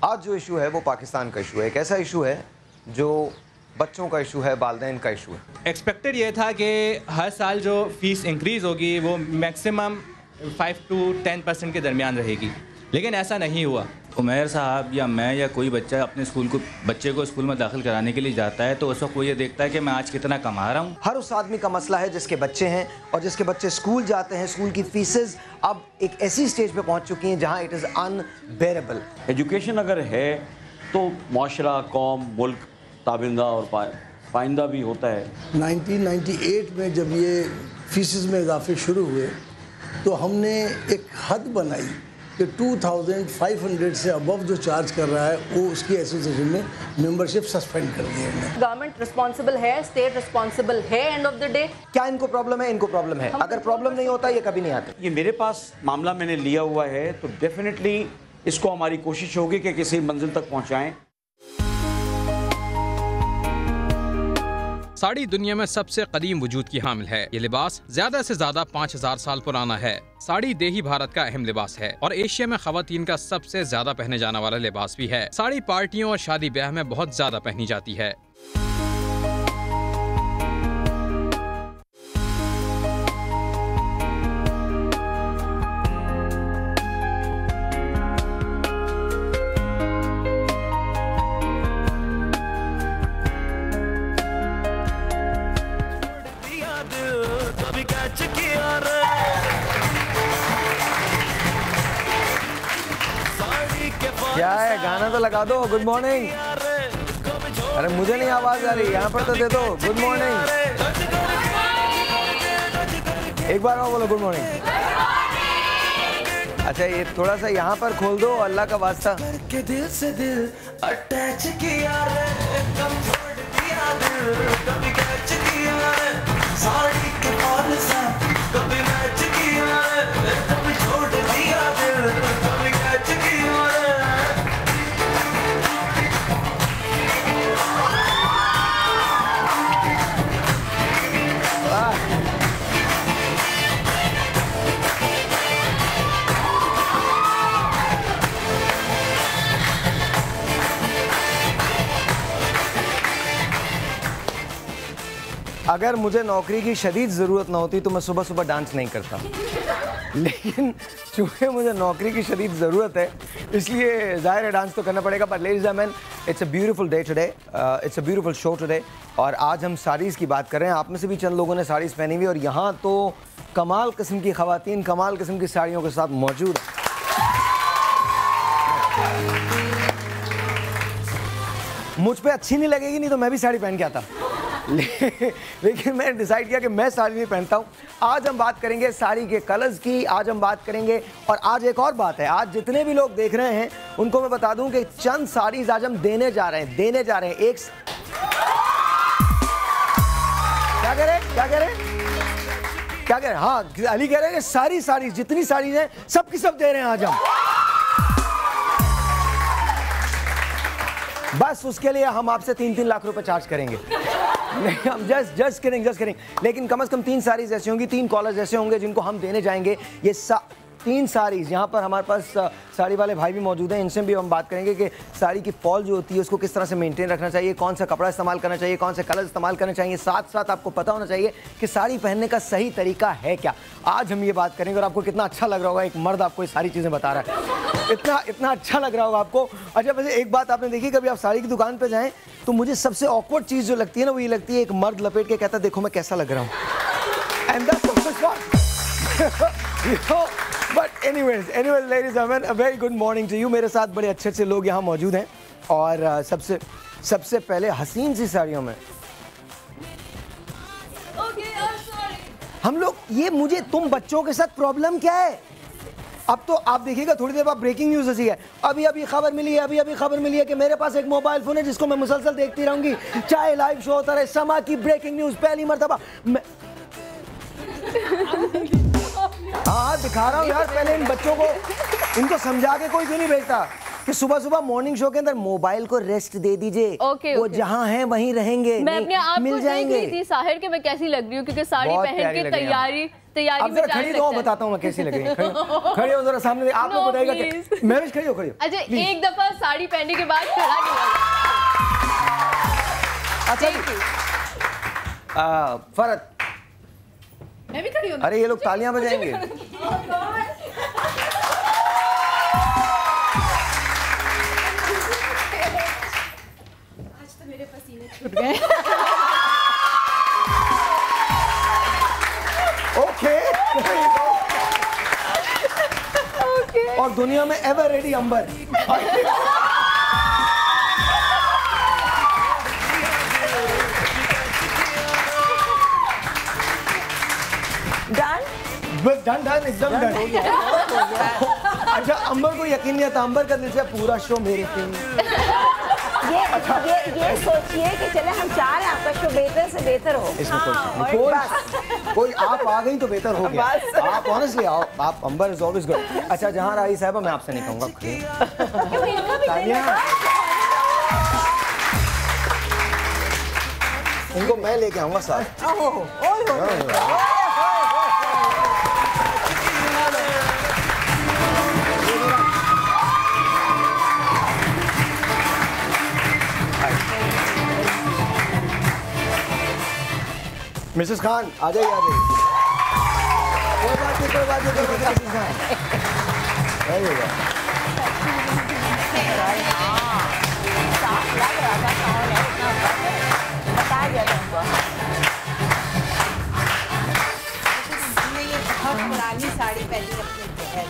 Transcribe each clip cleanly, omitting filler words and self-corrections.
आज जो इशू है वो पाकिस्तान का इशू है, एक ऐसा इशू है जो बच्चों का इशू है, वालिदैन का इशू है। एक्सपेक्टेड ये था कि हर साल जो फीस इंक्रीज़ होगी वो मैक्सिमम 5 to 10% के दरमियान रहेगी, लेकिन ऐसा नहीं हुआ। उमैर साहब या मैं या कोई बच्चा अपने बच्चे को स्कूल में दाखिल कराने के लिए जाता है तो उस वक्त वो ये देखता है कि मैं आज कितना कमा रहा हूँ। हर उस आदमी का मसला है जिसके बच्चे हैं और जिसके बच्चे स्कूल जाते हैं। स्कूल की फीसेस अब एक ऐसी स्टेज पे पहुंच चुकी हैं जहां इट इज़ अनबेरेबल। एजुकेशन अगर है तो माशरा, कौम, मुल्क ताबिंदा और पाइंदा भी होता है। 1998 में जब ये फीसेस में इजाफे शुरू हुए तो हमने एक हद बनाई कि 2500 से अबव जो चार्ज कर रहा है वो उसकी एसोसिएशन में मेंबरशिप सस्पेंड कर दी है। गवर्नमेंट रिस्पॉन्सिबल है, स्टेट रिस्पॉन्सिबल है। एंड ऑफ द डे क्या इनको प्रॉब्लम है? इनको प्रॉब्लम है। अगर प्रॉब्लम नहीं होता ये कभी नहीं आते। ये मेरे पास मामला मैंने लिया हुआ है तो डेफिनेटली इसको हमारी कोशिश होगी कि किसी मंजिल तक पहुंचाएं। साड़ी दुनिया में सबसे कदीम वजूद की हामिल है। ये लिबास ज्यादा से ज्यादा 5000 साल पुराना है। साड़ी देही भारत का अहम लिबास है और एशिया में खवातीन का सबसे ज्यादा पहने जाने वाला लिबास भी है। साड़ी पार्टियों और शादी ब्याह में बहुत ज्यादा पहनी जाती है। क्या है, गाना तो लगा दो। Good morning. अरे मुझे नहीं आवाज आ रही, यहाँ पर तो दे दो। Good morning. एक बार और बोलो गुड मॉर्निंग। अच्छा ये थोड़ा सा यहाँ पर खोल दो, अल्लाह का वास्ता। दिल से दिल अटैच किया रे, कम छोड़ दिया दिल, कभी कैच किया रे, साड़ी के फॉल सा कभी मैच किया रे, कभी छोड़ दिया दिल, कभी कैच किया रे। अगर मुझे नौकरी की शदीद ज़रूरत ना होती तो मैं सुबह सुबह डांस नहीं करता, लेकिन चूँकि मुझे नौकरी की शदीद ज़रूरत है इसलिए ज़ाहिर है डांस तो करना पड़ेगा। But ladies and gentleman, it's a beautiful day today, it's a beautiful show today. और आज हम साड़ीज़ की बात कर रहे हैं। आप में से भी चंद लोगों ने साड़ीज़ पहनी हुई और यहाँ तो कमाल किस्म की ख़वातीन कमाल किस्म की साड़ियों के साथ मौजूद है। मुझ पर अच्छी नहीं लगेगी नहीं तो मैं भी साड़ी पहन के आता लेकिन मैंने डिसाइड किया कि मैं साड़ी नहीं पहनता हूँ। आज हम बात करेंगे साड़ी के कलर्स की, आज हम बात करेंगे। और आज एक और बात है, आज जितने भी लोग देख रहे हैं उनको मैं बता दूं कि चंद साड़ीज आज हम देने जा रहे हैं। एक क्या कह रहे हैं? हाँ, अली कह रहे हैं कि सारी साड़ीज जितनी साड़ीज हैं सबकी सब दे रहे हैं आज हम। बस उसके लिए हम आपसे 3-3 लाख रुपए चार्ज करेंगे। नहीं, हम जस्ट करेंगे। लेकिन कम से कम 3 साड़ीज ऐसे होंगी, 3 कॉलर्स ऐसे होंगे जिनको हम देने जाएंगे। ये 3 साड़ीज यहाँ पर हमारे पास साड़ी वाले भाई भी मौजूद हैं, इनसे भी हम बात करेंगे कि साड़ी की फॉल जो होती है उसको किस तरह से मेंटेन रखना चाहिए, कौन सा कपड़ा इस्तेमाल करना चाहिए, कौन से कलर इस्तेमाल करने चाहिए। साथ साथ आपको पता होना चाहिए कि साड़ी पहनने का सही तरीका है क्या। आज हम ये बात करेंगे और आपको कितना अच्छा लग रहा होगा, एक मर्द आपको ये सारी चीज़ें बता रहा है, इतना अच्छा लग रहा होगा आपको। अच्छा वैसे एक बात आपने देखी, कभी आप साड़ी की दुकान पर जाएँ तो मुझे सबसे ऑकवर्ड चीज़ जो लगती है ना वो ये लगती है, एक मर्द लपेट के कहता है देखो मैं कैसा लग रहा हूँ। And that's the first one. But anyways ladies and a very good morning to you. मेरे साथ बड़े अच्छे अच्छे लोग यहाँ मौजूद हैं और सबसे पहले हसीन सी साड़ियों में हम लोग ये मुझे तुम बच्चों के साथ प्रॉब्लम क्या है? अब तो आप देखिएगा थोड़ी देर बाद ब्रेकिंग न्यूज़ ऐसी है। अभी खबर मिली है कि मेरे पास एक मोबाइल फ़ोन है जिसको मैं मुसलसल देखती रहूँगी चाहे लाइव शो होता रहे। समा की ब्रेकिंग न्यूज़ पहली मरतबा हाँ दिखा रहा हूँ यार। पहले इन बच्चों को इनको समझा के कोई क्यों नहीं भेजता? कि सुबह सुबह मॉर्निंग शो के अंदर मोबाइल को रेस्ट दे दीजिए। वो जहाँ हैं वहीं रहेंगे, मैं अपने आप मिल को जाएंगे। देख रही थी साहिर के मैं कैसी लग रही हूँ, क्योंकि साड़ी पहन के तैयारी अब जरा खड़ी हो, बताता हूँ मैं कैसी लग रही है। खड़ी हो जरा सामने, आप लोग बताइएगा कि मैं भी खड़ी हो। अच्छा एक दफा साड़ी पहनने के बाद खड़ा नहीं होगा। अच्छा फरत, मैं भी खड़ी हूँ। अरे ये लोग तालियां बजाएंगे। आज तो मेरे पसीने छूट गए। ओके और दुनिया में एवर रेडी अंबर। डन एकदम डन। अच्छा अंबर को यकीन नहीं आता, अंबर का दिल से पूरा शो मेरे पे। ये सोचिए कि चले हम चाह रहे हैं आपका शो बेहतर से बेहतर हो। इसमें कोई आप आ गई तो बेहतर हो गया। आप ऑनेस्टली आओ, आप अंबर इज ऑलवेज गुड। अच्छा जहाँ राही साहब, मैं आपसे नहीं कहूँगा। इनको मैं लेके आऊँगा साथ। मिसेस खान आ जाइए, आ जाइए। कोई बात नहीं, कोई बात नहीं, मिसेस खान आइएगा। बता दिया तुमको। ये बहुत पुरानी साड़ी पहनी अपनी बहन।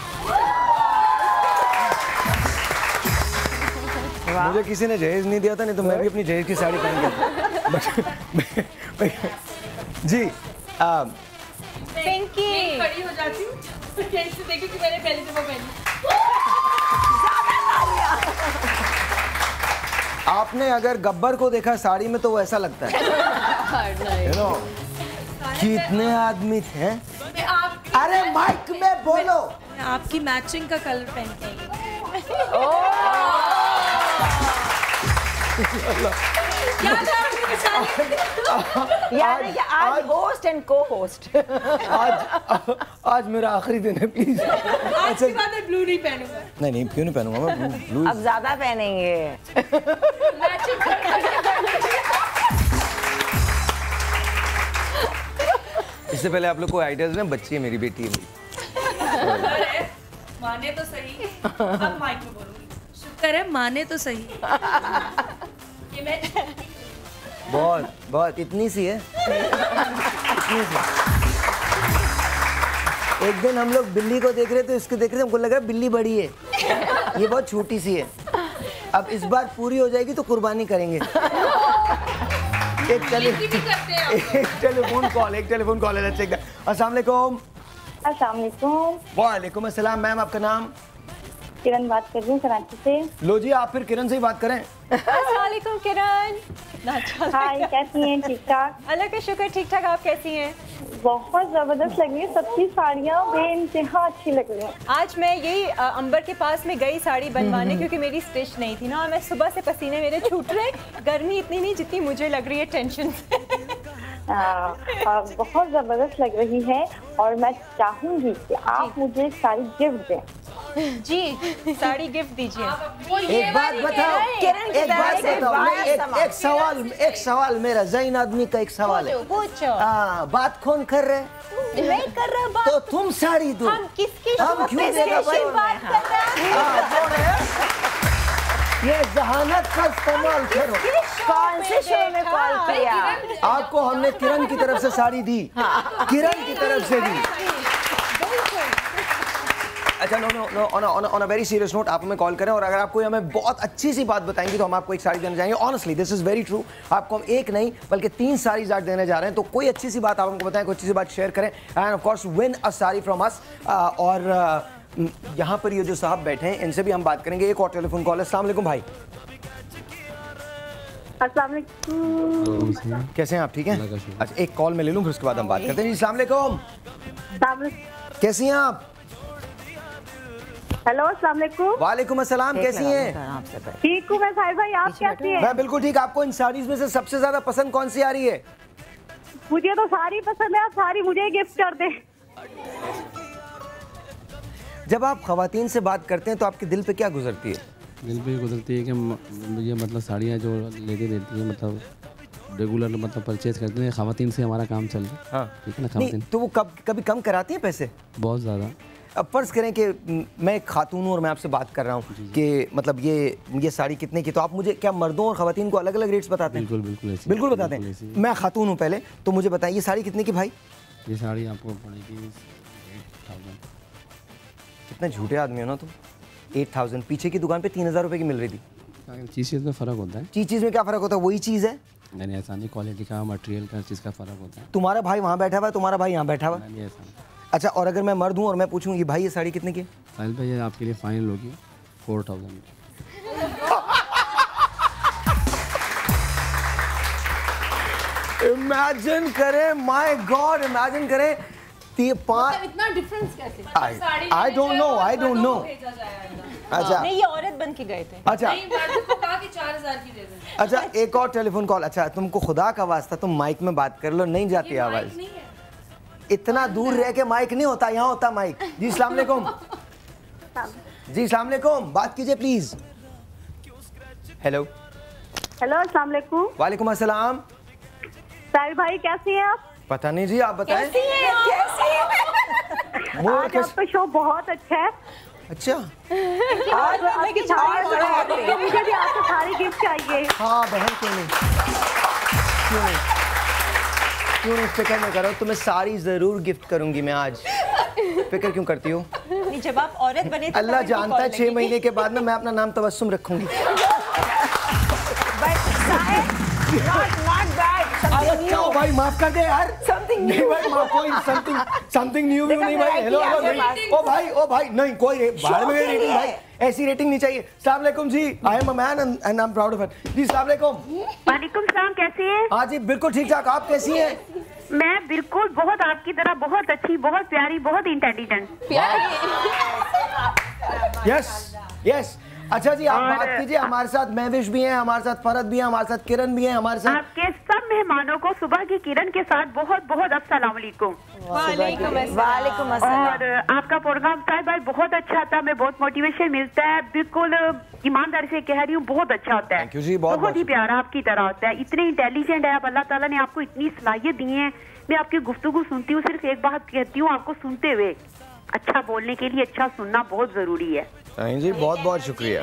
मुझे किसी ने जहेज नहीं दिया था, नहीं तो मैं भी अपनी जहेज की साड़ी पहन के जी पिंकी खड़ी हो जाती हूँ, देखिए कि मैंने पहले से वो पहनी। आपने अगर गब्बर को देखा साड़ी में तो वो ऐसा लगता है you know, कि इतने आदमी थे। अरे माइक में बोलो। आपकी मैचिंग का कलर पहनते हैं। यानी कि आज होस्ट एंड को होस्ट। आज मेरा आखिरी दिन है, प्लीज। आज के बाद मैं ब्लू नहीं पहनूंगा। नहीं क्यों नहीं पहनूंगा मैं ब्लू। अब ज्यादा पहनेंगे। इससे पहले आप लोग को आइडियाज में, बच्ची है मेरी, बेटी है मेरी। माने तो सही, अब माइक में बोलूंगी। शुक्र है माने तो सही। बहुत बहुत इतनी सी है, इतनी सी। एक दिन हम लोग बिल्ली को देख रहे थे, इसको देख रहे थे, हमको लग रहा है बिल्ली बड़ी है, ये बहुत छोटी सी है। अब इस बार पूरी हो जाएगी तो कुर्बानी करेंगे। एक टेलीफोन कॉल है। अस्सलाम वालेकुम। अस्सलाम वालेकुम। वालेकुम अस्सलाम। मैम आपका नाम? किरण बात कर रही हूँ कराची से। लो जी, आप फिर किरण से ही बात करें। अस्सलाम वालेकुम किरण। हाय, कैसी हैं? ठीक ठाक। अल्लाह का शुक्र, ठीक ठाक। आप कैसी हैं? बहुत जबरदस्त लग रही है, सबकी साड़ियाँ बेइंतहा अच्छी लग रही हैं। आज मैं यही अंबर के पास में गई साड़ी बनवाने, क्योंकि मेरी स्टिच नहीं थी ना, और मैं सुबह से पसीने मेरे छूट रहे। गर्मी इतनी नहीं जितनी मुझे लग रही है टेंशन से। बहुत जबरदस्त लग रही है और मैं चाहूंगी कि आप मुझे साड़ी गिफ्ट दें। जी, साड़ी गिफ्ट दीजिए। एक बात बताओ, एक सवाल मेरा, ज़ैन आदमी का एक सवाल है। पूछो। बात कौन कर रहे? नहीं कर रहा बात। तो तुम साड़ी दो। हम किसकी हम क्यों देगा भाई? बात कर रहे हैं? ये जहानत का इस्तेमाल करो। कौन से शो में कॉल किया? आपको हमने किरण की तरफ से साड़ी दी, किरण की तरफ से दी। अच्छा on a very serious note, आप हमें कॉल करें और अगर आप कोई हमें बहुत अच्छी सी बात बताएंगे तो हम आपको एक साड़ी देने जाएंगे। Honestly this is very true. आपको हम एक नहीं बल्कि 3 साड़ीज आज देने जा रहे हैं, तो कोई अच्छी सी बात आप हमको बताएं, कोई अच्छी सी बात शेयर करें and of course win a sari from us. और यहाँ पर ये जो साहब बैठे हैं इनसे भी हम बात करेंगे। एक और टेलीफोन कॉल है। अस्सलाम वालेकुम भाई। अस्सलाम वालेकुम। कैसे हैं आप? ठीक हैं? अच्छा एक कॉल मैं ले लूँ फिर उसके बाद हम बात करते हैं। जी अस्सलाम वालेकुम। कैसी हैं आप? हेलो, अस्सलाम वालेकुम। वालेकुम अस्सलाम, कैसी हैं? ठीक हूँ मैं साहिर भाई, आप कैसी हैं? मैं बिल्कुल ठीक। आपको इन साड़ीज में से सबसे ज्यादा पसंद कौन सी आ रही है? मुझे तो सारी पसंद है, आप सारी मुझे गिफ्ट कर दें। जब आप खवातीन से बात करते हैं तो आपके दिल पे क्या गुजरती है? दिल पे गुजरती है कि ये मतलब साड़ियाँ जो लेती देती हैं, मतलब रेगुलर मतलब परचेज करते हैं, खवातीन से हमारा काम चल रहा है। हाँ ठीक है ना, खवातीन। तो वो कभी कम कराती हैं पैसे? बहुत ज़्यादा। अब फर्ज करें कि मैं एक खातून हूँ और मैं आपसे बात कर रहा हूँ कि मतलब ये साड़ी कितने की, तो आप मुझे क्या मर्दों और खवातीन को अलग अलग रेट्स बताते हैं? बिल्कुल बिल्कुल बताते हैं। मैं खातून हूँ पहले, तो मुझे बताइए ये साड़ी कितने की भाई? ये साड़ी आपको पड़ेगी 8,000। कितने झूठे आदमी हो ना तुम। 8,000 पीछे की दुकान पे 3,000 रुपए की मिल रही थी। चीज़ में फ़र्क होता है। चीज़ में क्या फ़र्क होता है? वही चीज़ है। नहीं, ऐसा नहीं, क्वालिटी का, मटेरियल का, चीज़ का फ़र्क होता है। तुम्हारा भाई वहाँ बैठा हुआ है, तुम्हारा भाई यहाँ बैठा हुआ है। नहीं, ऐसा। अच्छा, और अगर मैं मर्द हूँ और मैं पूछूँ ये भाई ये साड़ी कितने की? साहिल भाई ये आपके लिए फाइनल होगी 4,000। इमेजिन करें, माय गॉड, इमेजिन करें इतना डिफरेंस कैसे? I don't know. अच्छा नहीं, ये औरत बन के गए थे। अच्छा नहीं, मर्द को कहा कि 4,000 की दे दें। अच्छा, एक और टेलीफोन कॉल। अच्छा, तुमको खुदा का वास्ता तुम माइक में बात कर लो, नहीं जाती आवाज। इतना दूर रह के माइक नहीं होता, यहाँ होता माइक। जी अस्सलाम वालेकुम। जी अस्सलाम वालेकुम, बात कीजिए प्लीज। हेलो हेलो, अस्सलाम वालेकुम। वालेकुम अस्सलाम। साहिर भाई कैसी हैं आप? पता नहीं जी, आप बताएं। कैसी हैं? आज आपका शो बहुत अच्छा है। अच्छा, आज आपकी साड़ी मुझे भी आपसे सारी गिफ्ट चाहिए। हाँ बहन, क्यों नहीं फिक्र नहीं करो, तुम्हें सारी जरूर गिफ्ट करूंगी मैं आज। फिक्र क्यों करती हो? जब आप औरत बने तो अल्लाह जानता है 6 महीने के बाद में मैं अपना नाम तबस्सुम रखूंगी। क्या भाई, माफ कर दे यार। नहीं भाई, माफ, कोई समथिंग न्यू नहीं भाई। हेलो नहीं, ओ भाई नहीं, कोई बाहर में रेटिंग भाई, ऐसी रेटिंग नहीं चाहिए। अस्सलाम वालेकुम जी, I am a man and I am proud of it. जी अस्सलाम वालेकुम। वालेकुम सलाम, कैसी हैं? हाँ जी बिल्कुल ठीक ठाक, आप कैसी हैं? मैं बिल्कुल बहुत आपकी तरह, बहुत अच्छी, बहुत प्यारी, बहुत इंटेलिजेंट। यस। अच्छा जी, आप बात कीजिए। हमारे साथ महविश भी हैं, हमारे साथ फरद भी हैं, हमारे साथ किरण भी हैं, हमारे साथ आपके सब मेहमानों को सुबह की किरण के साथ बहुत बहुत अस्सलाम वालेकुम। वालेकुम अस्सलाम। और आपका प्रोग्राम साहिब भाई बहुत अच्छा था, मैं बहुत मोटिवेशन मिलता है, बिल्कुल ईमानदारी से कह रही हूँ, बहुत अच्छा होता है। बहुत ही प्यारा आपकी तरह होता है, इतने इंटेलिजेंट है आप, अल्लाह ताला ने आपको इतनी सलाहियत दी है। मैं आपकी गुफ्तगू सुनती हूँ, सिर्फ एक बात कहती हूँ आपको सुनते हुए, अच्छा बोलने के लिए अच्छा सुनना बहुत जरूरी है। जी बहुत बहुत शुक्रिया,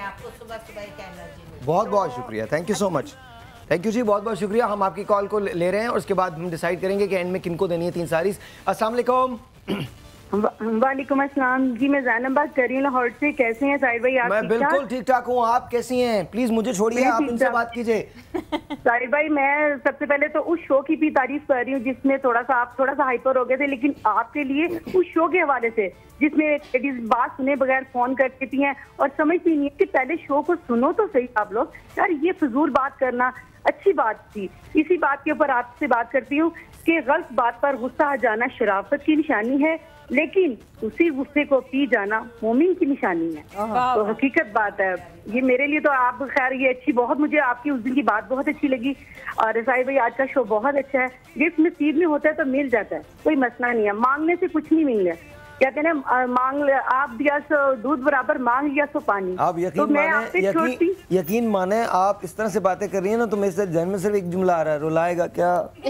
बहुत बहुत शुक्रिया, thank you so much. Thank you जी, बहुत बहुत शुक्रिया। हम आपकी कॉल को ले रहे हैं और उसके बाद हम डिसाइड करेंगे कि एंड में किनको देनी है 3 साड़ीज। अस्सलाम वालेकुम। वालेकुम अस्सलाम जी, मैं जैनब बात कर रही हूँ लाहौर से। कैसे हैं साहिर भाई आप? मैं बिल्कुल ठीक ठाक हूँ, आप कैसी हैं? प्लीज मुझे छोड़िए, आप इनसे बात कीजिए। साहिर भाई, मैं सबसे पहले तो उस शो की भी तारीफ कर रही हूँ जिसमें आप थोड़ा सा हाइपर हो गए थे, लेकिन आपके लिए उस शो के हवाले से जिसमें लेडीज बात सुने बगैर फोन कर देती हैं और समझती नहीं है कि पहले शो को सुनो तो सही आप लोग। यार ये फजूल बात करना अच्छी बात थी। इसी बात के ऊपर आपसे बात करती हूँ कि गलत बात पर गुस्सा आ जाना शराफत की निशानी है, लेकिन उसी गुस्से को पी जाना मोमिन की निशानी है। तो हकीकत बात है ये मेरे लिए। तो आप खैर ये अच्छी, बहुत मुझे आपकी उस दिन की बात बहुत अच्छी लगी। और साहिर भाई आज का शो बहुत अच्छा है। गिफ्ट नसीब में होता है तो मिल जाता है, कोई मसला नहीं है, मांगने से कुछ नहीं मिल रहा। कहते हैं मांग आप दिया सो दूध बराबर, मांग लिया सो पानी। आप यकीन माने आप इस तरह से बातें कर रही हैं ना, तो मेरे जहन में सिर्फ एक जुमला आ रहा है, रुलाएगा क्या?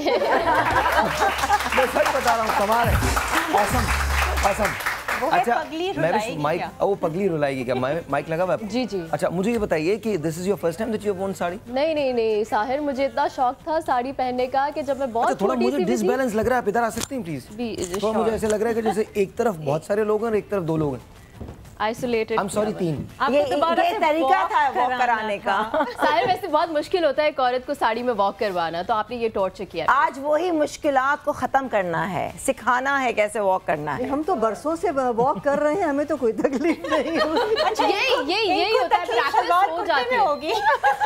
मैं सच बता रहा हूँ, कमाल है, औसम। अच्छा, मैं माइक, वो पगली रुलाएगी क्या? माइक लगा हुआ है? जी जी। अच्छा मुझे ये बताइए कि this is your first time that you have worn sari? नहीं साहिर, मुझे इतना शौक था साड़ी पहनने का कि जब मैं बहुत थोड़ा मुझे डिसबैलेंस लग रहा है, आप इधर आ सकती हैं प्लीज? तो मुझे ऐसे लग रहा है कि जैसे एक तरफ बहुत सारे लोग हैं और एक तरफ 2 लोग हैं। आइसोलेटेड। I'm sorry 3। ये तरीका था वॉक कराने का। साहिर वैसे बहुत मुश्किल होता है एक औरत को साड़ी में वॉक करवाना, तो आपने ये टॉर्चर किया। आज वही मुश्किलात को खत्म करना है, सिखाना है कैसे वॉक करना है। हम तो बरसों से वॉक कर रहे हैं, हमें तो कोई तकलीफ नहीं यही होता है, और सो कुर्ते जाती में है। होगी।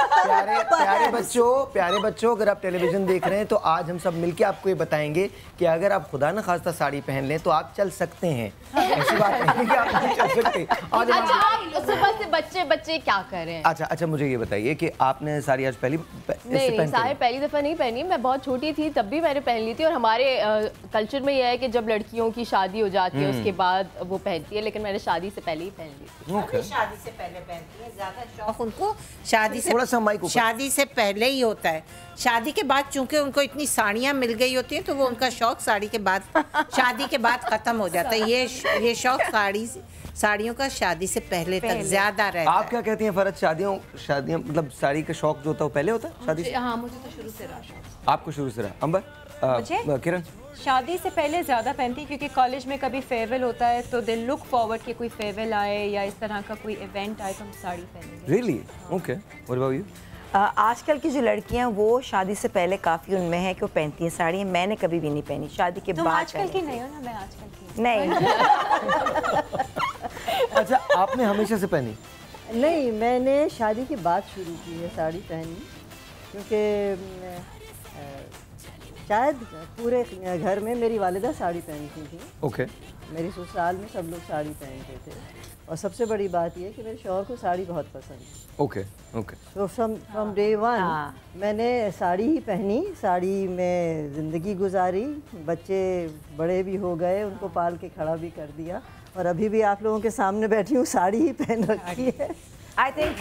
प्यारे बच्चों, अगर आप टेलीविजन देख रहे हैं तो आज हम सब मिलके आपको ये बताएंगे कि अगर आप खुदा न खास्ता साड़ी पहन लें तो आप चल सकते हैं। ऐसी बात नहीं कि आप नहीं चल सकते। आज अच्छा, आप सुबह से बच्चे क्या कर रहे हैं? अच्छा, मुझे ये बताइए कि आपने साड़ी आज नहीं, साड़ी पहली दफ़ा नहीं पहनी। मैं बहुत छोटी थी तब भी मैंने पहन ली थी। और हमारे कल्चर में यह है कि जब लड़कियों की शादी हो जाती है उसके बाद वो पहनती है, लेकिन मैंने शादी से पहले ही पहन ली थी। शादी से पहले पहनती है, ज्यादा शौक उनको शादी से, थोड़ा सा माइक ऊपर। शादी से पहले ही होता है। शादी के बाद चूंकि उनको इतनी साड़ियाँ मिल गई होती हैं तो वो उनका शौक शादी के बाद खत्म हो जाता है। ये शौक साड़ियों का शादी से पहले तक ज्यादा रहता है। आप क्या कहती हैं फरत? शादियाँ मतलब साड़ी का शौक जो होता है वो पहले होता है शादी से? हाँ, मुझे तो शुरू से रहा शौक। आपको शुरू से रहा? अंबर, किरण? शादी से पहले ज़्यादा पहनती क्योंकि कॉलेज में कभी फेयरवेल होता है तो दे लुक फॉरवर्ड कि कोई फेयरवेल आए या इस तरह का कोई इवेंट आए तो हम साड़ी पहनेंगे। Really? Okay, what about you? आजकल की जो लड़कियां वो शादी से पहले काफ़ी उनमें है कि वो पहनती हैं साड़ी। मैंने कभी भी नहीं पहनी, शादी के बाद आजकल की नहीं हो ना? मैं आजकल की नहीं। अच्छा, आपने हमेशा से पहनी? नहीं, मैंने शादी के बाद शुरू की है साड़ी पहननी, क्योंकि शायद पूरे घर में मेरी वालिदा साड़ी पहनती थी। ओके। मेरी ससुराल में सब लोग साड़ी पहनते थे और सबसे बड़ी बात यह कि मेरे शौहर को साड़ी बहुत पसंद है। ओके। तो फ्रॉम डे वन मैंने साड़ी ही पहनी, साड़ी में ज़िंदगी गुजारी। बच्चे बड़े भी हो गए, उनको पाल के खड़ा भी कर दिया और अभी भी आप लोगों के सामने बैठी हूँ, साड़ी ही पहन रखी है। आई थिंक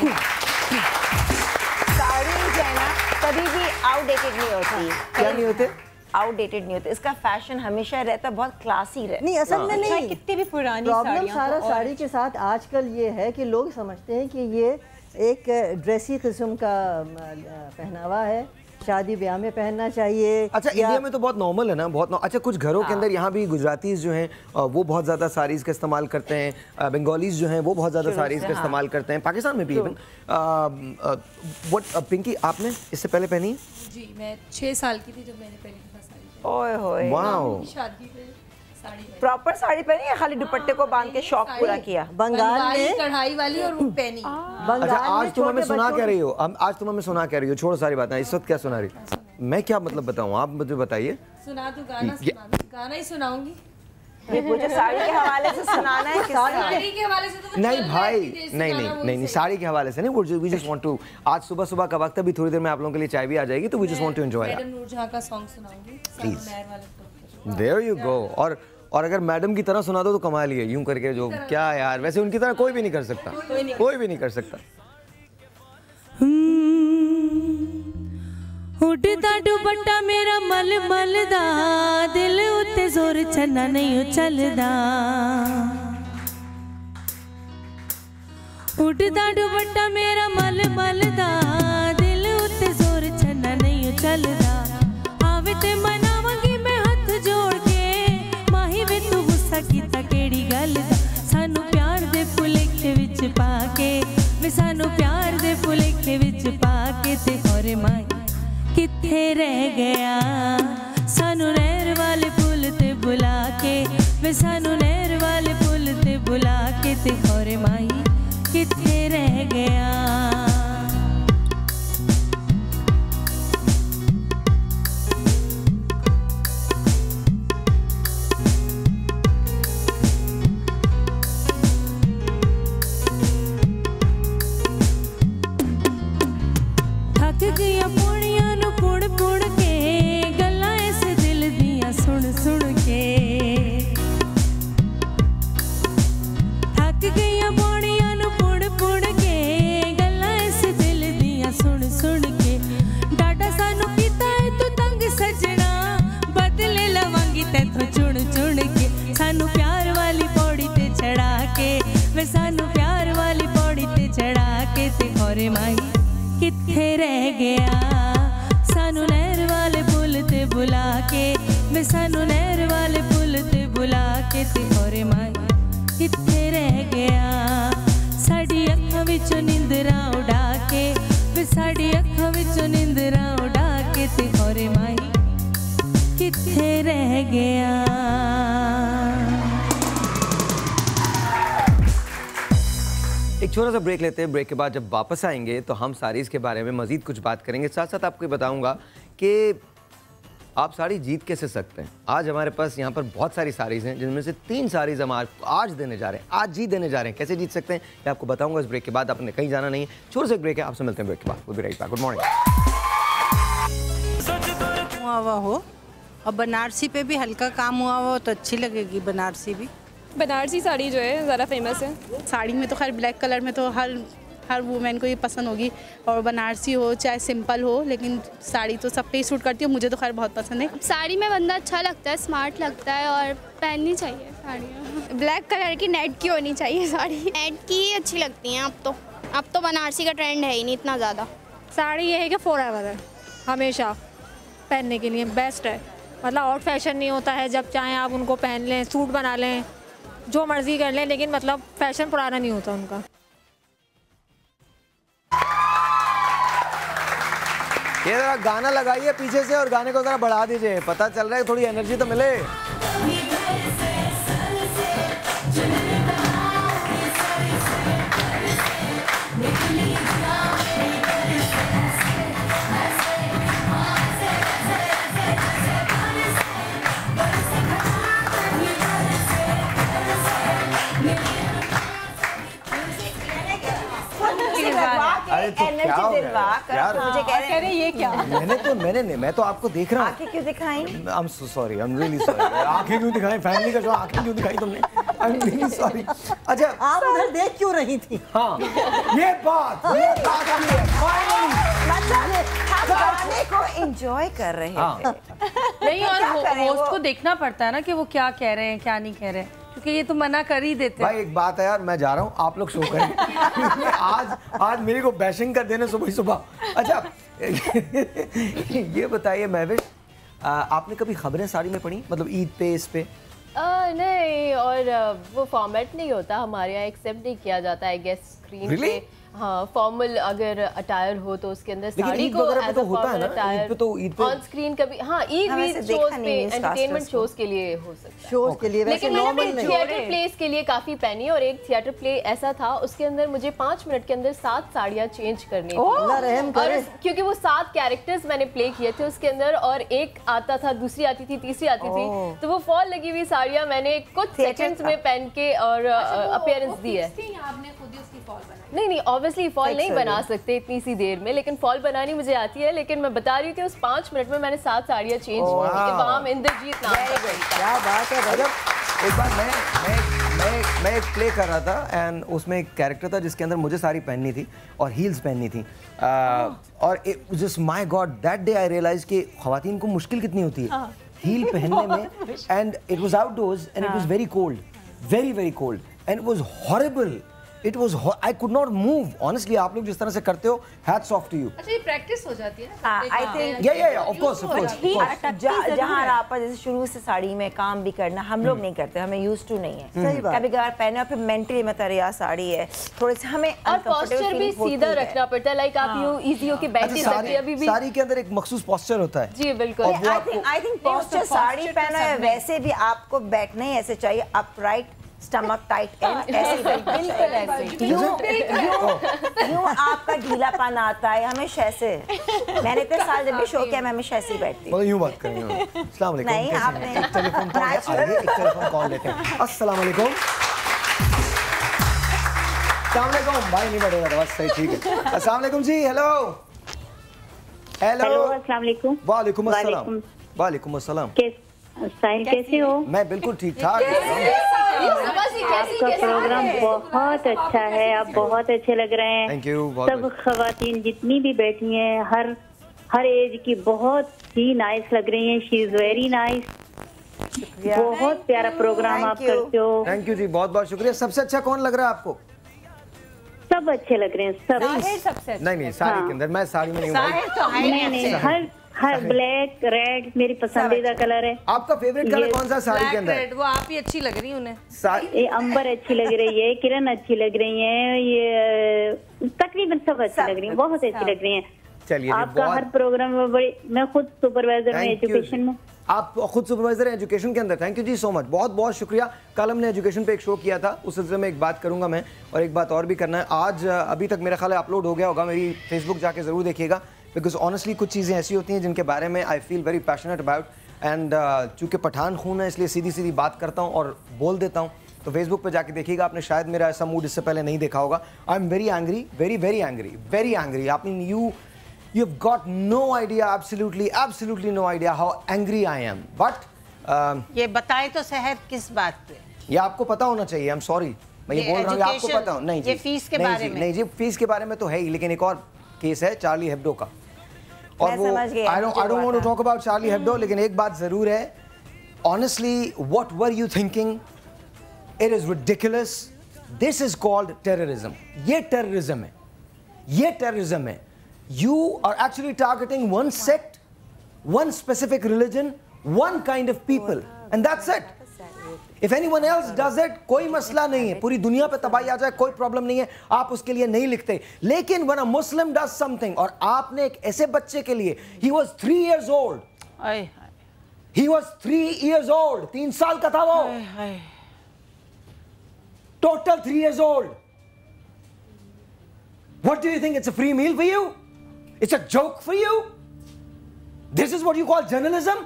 साड़ी जो है ना कभी भी आउटडेटेड नहीं होती। क्या नहीं होते? आउटडेटेड नहीं होते। इसका फैशन हमेशा रहता, बहुत क्लासी रहता। नहीं, असल में नहीं, कितनी भी पुरानी प्रॉब्लम सारा साड़ी के साथ आजकल ये है कि लोग समझते हैं कि ये एक ड्रेसी किस्म का पहनावा है, शादी ब्याह में पहनना चाहिए। अच्छा, इंडिया में तो बहुत नॉर्मल है ना, अच्छा, कुछ घरों के अंदर यहाँ भी गुजरातीज जो हैं वो बहुत ज़्यादा साड़ीज़ का इस्तेमाल करते हैं, बंगालीज जो हैं वो बहुत ज़्यादा साड़ीज़ का इस्तेमाल करते हैं, पाकिस्तान में भी इवन। पिंकी, आपने इससे पहले पहनी? जी, मैं 6 साल की थी जब मैंने पहली दफा साड़ी। ओए होए, वाओ। शादी पे साड़ी प्रॉपर साड़ी पहनी या खाली दुपट्टे को बांध के शौक पूरा किया? बंगाल में कढ़ाई वाली और वो पहनी। अच्छा, आज तुम हमें सुना क्या रही हो? आज तुम हमें सुना क्या रही हो? छोड़ो सारी बातें, इस वक्त क्या सुना रही? मैं क्या मतलब बताऊँ, आप मुझे बताइए। सुना दूं? गाना ही सुनाऊंगी। ये पूछे साड़ी के हवाले से सुनाना है? साड़ी के हवाले से तो नहीं भाई, नहीं, साड़ी के हवाले से नहीं। वी जस्ट वांट टू, आज सुबह का वक्त, अभी थोड़ी देर में आप लोगों के लिए चाय भी आ जाएगी, तो we just want to enjoy. Madam Noorjahan का सॉन्ग सुनाऊंगी, प्लीज। There you go. और अगर मैडम की तरह सुना दो तो कमाल ही है, यूं करके जो क्या यार, वैसे उनकी तरह कोई भी नहीं कर सकता, कोई भी नहीं कर सकता। उड़दा दुपट्टा मेरा मल मलदा, दिल उत्ते जोर छन्ना नहीं उछलदा। उड़दा दुपट्टा मेरा मल मलदा, दिल उत्ते जोर छन्ना नहीं उछलदा। आवे ते मनावांगी मैं हाथ जोड़ के, माही वे तू गुस्सा कीता केड़ी गल दा। सानू प्यार दे भुलेखे विच पाके, वे सानू प्यार दे भुलेखे विच पाके, ते होरे माही किथे रह गया। सानू नहर वाले पुल ते बुला के, वे सानू नहर वाले पुल ते बुला के, ते होरे माही किथे रह गया। थक गया पुड़िया नु पुड़ पुड़ के, गल्लां इस दिल दियां सुन सुन के। थक गया पुड़िया नु पुड़ पुड़ के, गल्लां इस दिल दियां सुन सुन के। डाडा सानू कीता है तू तंग सजना, बदले लवांगी तैथों चुन चुन के। सानू प्यार वाली पौड़ी ते चढ़ा के, वे सानू प्यार वाली पौड़ी ते चढ़ा के, ते होरे माही किथे रह गया। सानू नहर वाले पुल ते बुला के, वे सानू नहर वाले पुल ते बुला के, ते होरे माही किथे रह गया। साडी अखां विचों निंदरा उड़ा के, वे साडी अखां विचों निंदरा उड़ा के, ते होरे माही किथे रह गया। एक छोटा सा ब्रेक लेते हैं। ब्रेक के बाद जब वापस आएंगे तो हम साड़ीज़ के बारे में मज़ीद कुछ बात करेंगे। साथ साथ आपको बताऊंगा कि आप साड़ी जीत कैसे सकते हैं। आज हमारे पास यहाँ पर बहुत सारी साड़ीज़ हैं, जिनमें से 3 साड़ीज़ हम आज देने जा रहे हैं, आज जीत देने जा रहे हैं। कैसे जीत सकते हैं ये आपको बताऊंगा इस ब्रेक के बाद। आपने कहीं जाना नहीं है, छोटे से ब्रेक है, आपसे मिलते हैं ब्रेक के बाद। Good morning. हुआ हो और बनारसी पे भी हल्का काम हुआ हो तो अच्छी लगेगी बनारसी भी। बनारसी साड़ी जो है ज़्यादा फेमस है। साड़ी में तो खैर ब्लैक कलर में तो हर वुमेन को ये पसंद होगी, और बनारसी हो चाहे सिंपल हो, लेकिन साड़ी तो सब पे ही सूट करती है। मुझे तो खैर बहुत पसंद है। साड़ी में बंदा अच्छा लगता है, स्मार्ट लगता है और पहननी चाहिए साड़ियाँ। ब्लैक कलर की नेट की होनी चाहिए साड़ी, नेट की ही अच्छी लगती हैं अब तो बनारसी का ट्रेंड है ही नहीं इतना ज़्यादा। साड़ी ये है कि फॉरएवर है, हमेशा पहनने के लिए बेस्ट है। मतलब आउट फैशन नहीं होता है, जब चाहें आप उनको पहन लें, सूट बना लें, जो मर्जी कर लें, लेकिन मतलब फैशन पुराना नहीं होता उनका। ये जरा गाना लगाइए पीछे से और गाने को जरा बढ़ा दीजिए, पता चल रहा है थोड़ी एनर्जी तो मिले। अरे तो क्या हो गया यार, मुझे कह रहे हैं ये क्या? मैं तो आपको देख रहा हूँ। आंखें क्यों दिखाई? I'm so sorry, I'm really sorry। आंखें क्यों दिखाई? फैमिली का जो आंखें क्यों दिखाई तुमने? I'm really sorry। अच्छा आप उधर देख क्यों रही थी? हाँ ये बात मतलब गाने को एंजॉय कर रहे थे। नहीं, और होस्ट को देखना पड़ता है ना कि वो क्या कह रहे हैं क्या नहीं कह रहे हैं, क्योंकि ये तो मना कर ही देते हैं। भाई एक बात है यार, मैं जा रहा हूँ, आप लोग शो करें। आज मेरे को बैशिंग कर देने सुबह। अच्छा ये बताइए महविश, आपने कभी खबरें साड़ी में पढ़ी, मतलब ईद पे इस पे? नहीं, और वो फॉर्मेट नहीं होता हमारे यहाँ, एक्सेप्ट नहीं किया जाता है गेस्ट स्क्रीन पे। हाँ, फॉर्मल अगर अटायर हो तो उसके अंदर साड़ी को as a formal attire on screen कभी, हाँ ईद शोज पे एंटरटेनमेंट शोज के लिए हो सकता है, शोज के लिए। लेकिन मैंने थिएटर प्लेस के लिए काफी पहनी, और एक थिएटर प्ले ऐसा था उसके अंदर मुझे 5 मिनट के अंदर 7 साड़ियाँ चेंज करनी थी, और क्योंकि वो 7 कैरेक्टर्स मैंने प्ले किए थे उसके अंदर, और एक आता था, दूसरी आती थी, तीसरी आती थी, तो वो फॉल लगी हुई साड़ियाँ मैंने कुछ सेकंड्स में पहन के और अपीयरेंस दी है। नहीं, ऑब्वियसली फॉल नहीं बना सकते इतनी सी देर में, लेकिन फॉल बनानी मुझे आती है। लेकिन मैं बता रही थी उस 5 मिनट में मैंने 7 साड़ियाँ चेंज की। इंद्रजीत नाम क्या बात है। एक बार मैं एक प्ले कर रहा था एंड उसमें एक कैरेक्टर था जिसके अंदर मुझे साड़ी पहननी थी और हील्स पहननी थी, और just my god that day I realize कि ख़वातीन को मुश्किल कितनी होती है हील पहनने में। And it was outdoors and it was very cold, very cold, and it was horrible. It was I could not move honestly। आप लोग जिस तरह से करते हो, hats off to you। अच्छा, ये प्रैक्टिस हो जाती है ना? I think yeah of course। जहाँ आपा जैसे शुरू से साड़ी में काम भी करना हम लोग नहीं करते, हमें used to नहीं है। सही बात। कभी कभार पहने और फिर मेंटली मत अरे यार साड़ी है, थोड़े से हमें और पोस्चर भी सीधा रखना पड़ता है, लाइक आप यूं इजी होके बैठ नहीं सकते। अभी भी साड़ी के अंदर एक मखसूस पोस्चर होता है। जी बिल्कुल। I think पोस्चर साड़ी पहना है वैसे भी आपको बैठना ही ऐसे चाहिए, अपराइट, स्टमक टाइट एंड ऐसे बिल्कुल ऐसे। यूं आपका ढीलापन आता है हमेशा ऐसे। मैंने इतने साल जब भी शो किया मैं हमेशा ऐसे ही बैठती हूँ। यूं बात करेंगे। अस्सलाम वालेकुम। नहीं आपने एक टेलीफोन कॉल है, आइए एक टेलीफोन कॉल लेते हैं। अस्सलाम वालेकुम। अस्सलाम वालेकुम। भाई नहीं बैठेगा तो बस सही, ठीक है। अस्सलाम वालेकुम जी। हेलो अस्सलाम वालेकुम। वालेकुम अस्सलाम। वालेकुम अस्सलाम। साहिल कैसे हो? मैं बिल्कुल ठीक ठाक। आपका प्रोग्राम बहुत अच्छा है, आप बहुत अच्छे लग रहे हैं। Thank you. सब खवातीन जितनी भी बैठी हैं हर एज की बहुत ही नाइस लग रही हैं। She is very nice. बहुत प्यारा प्रोग्राम आप करते हो। थैंक यू जी, बहुत बहुत शुक्रिया। सबसे अच्छा कौन लग रहा है आपको? सब अच्छे लग रहे हैं सब। नहीं साड़ी के अंदर, मैं साड़ी में नहीं हूँ। हर ब्लैक रेड मेरी पसंदीदा कलर है। आपका फेवरेट कलर कौन सा साड़ी के अंदर? वो आप ही अच्छी लग रही है उन्हें। ये अंबर अच्छी लग रही है, किरण अच्छी लग रही है, ये तकरीबन सब अच्छी लग रही है, बहुत अच्छी लग रही है। चलिए, आपका हर प्रोग्राम में बड़ी, मैं खुद सुपरवाइजर में एजुकेशन में। आप खुद सुपरवाइजर हैं एजुकेशन के अंदर, थैंक यू जी सो मच, बहुत बहुत शुक्रिया। कल हमने एजुकेशन पे एक शो किया था, उस सिलसिले में एक बात करूंगा मैं, और एक बात और भी करना है आज। अभी तक मेरा ख्याल है अपलोड हो गया होगा, मेरी फेसबुक जाके ज़रूर देखिएगा, बिकॉज ऑनेस्टली कुछ चीज़ें ऐसी होती हैं जिनके बारे में I feel very passionate about, and चूँकि पठान खून है इसलिए सीधी सीधी बात करता हूँ और बोल देता हूँ। तो फेसबुक पे जाके देखिएगा, आपने शायद मेरा ऐसा मूड इससे पहले नहीं देखा होगा। I am very angry, very very angry, very angry. I mean you've got no idea, absolutely no idea how angry I am, but ये बताए तो शहर किस बात पे? ये आपको पता होना चाहिए। I'm sorry, मैं ये बोल रहा हूँ, आपको पता हो नहीं जी, ये फीस के बारे में नहीं जी, फीस के बारे में तो है ही, लेकिन एक और केस है चार्ली हेब्डो का, और वो I don't want to talk about Charlie Hebdo, लेकिन एक बात जरूर है, honestly what were you thinking? It is ridiculous. This is called terrorism. ये terrorism है, ये terrorism है। You are actually targeting one sect, one specific religion, one kind of people, and that's it. If anyone else does it, कोई मसला नहीं है, पूरी दुनिया पे तबाही आ जाए कोई प्रॉब्लम नहीं है, आप उसके लिए नहीं लिखते। लेकिन when a Muslim does something, और आपने एक ऐसे बच्चे के लिए, he was 3 years old, he was 3 years old, 3 साल का था वो, total 3 years old. What do you think? It's a free meal for you? It's a joke for you? This is what you call journalism?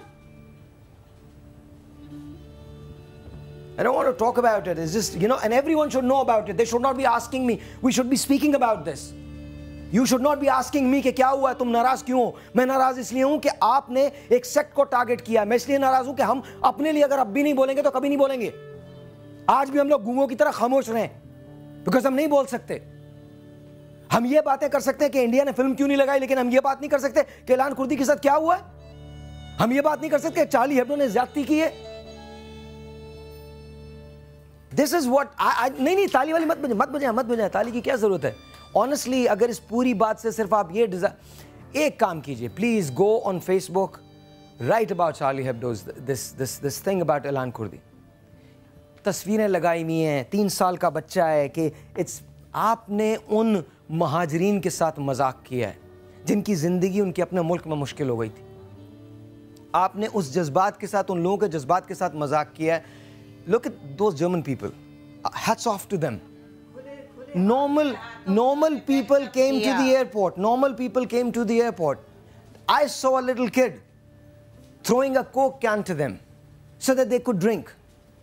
I don't want to talk about it. It's just, you know, and everyone should know about it. They should not be asking me. We should be speaking about this. You should not be asking me कि क्या हुआ है, तुम नाराज क्यों हो? मैं नाराज इसलिए हूं कि आपने एक सेक्ट को टारगेट किया। मैं इसलिए नाराज हूं कि हम अपने लिए अगर अब भी नहीं बोलेंगे तो कभी नहीं बोलेंगे। आज भी हम लोग गूंगों की तरह खामोश रहें, बिकॉज हम नहीं बोल सकते। हम ये बातें कर सकते हैं कि इंडिया ने फिल्म क्यों नहीं लगाई, लेकिन हम ये बात नहीं कर सकते कि एलान कुर्दी के साथ क्या हुआ है। हम ये बात नहीं कर सकते चार्ली हेब्डो ने ज्यादती की है। दिस इज व्हाट नहीं ताली वाली मत बजाए, ताली की क्या जरूरत है। ऑनेस्टली अगर इस पूरी बात से सिर्फ आप ये एक काम कीजिए, please go on Facebook, write about Charlie Hebdo, this thing about Aylan Kurdi. तस्वीरें लगाई हुई हैं, 3 साल का बच्चा है कि इट्स, आपने उन महाजरीन के साथ मजाक किया है जिनकी ज़िंदगी उनके अपने मुल्क में मुश्किल हो गई थी। आपने उस जज्बात के साथ, उन लोगों के जज्बात के साथ मजाक किया है। Look at those German people, hats off to them. normal people came to the airport. Normal people came to the airport. I saw a little kid throwing a Coke can to them so that they could drink.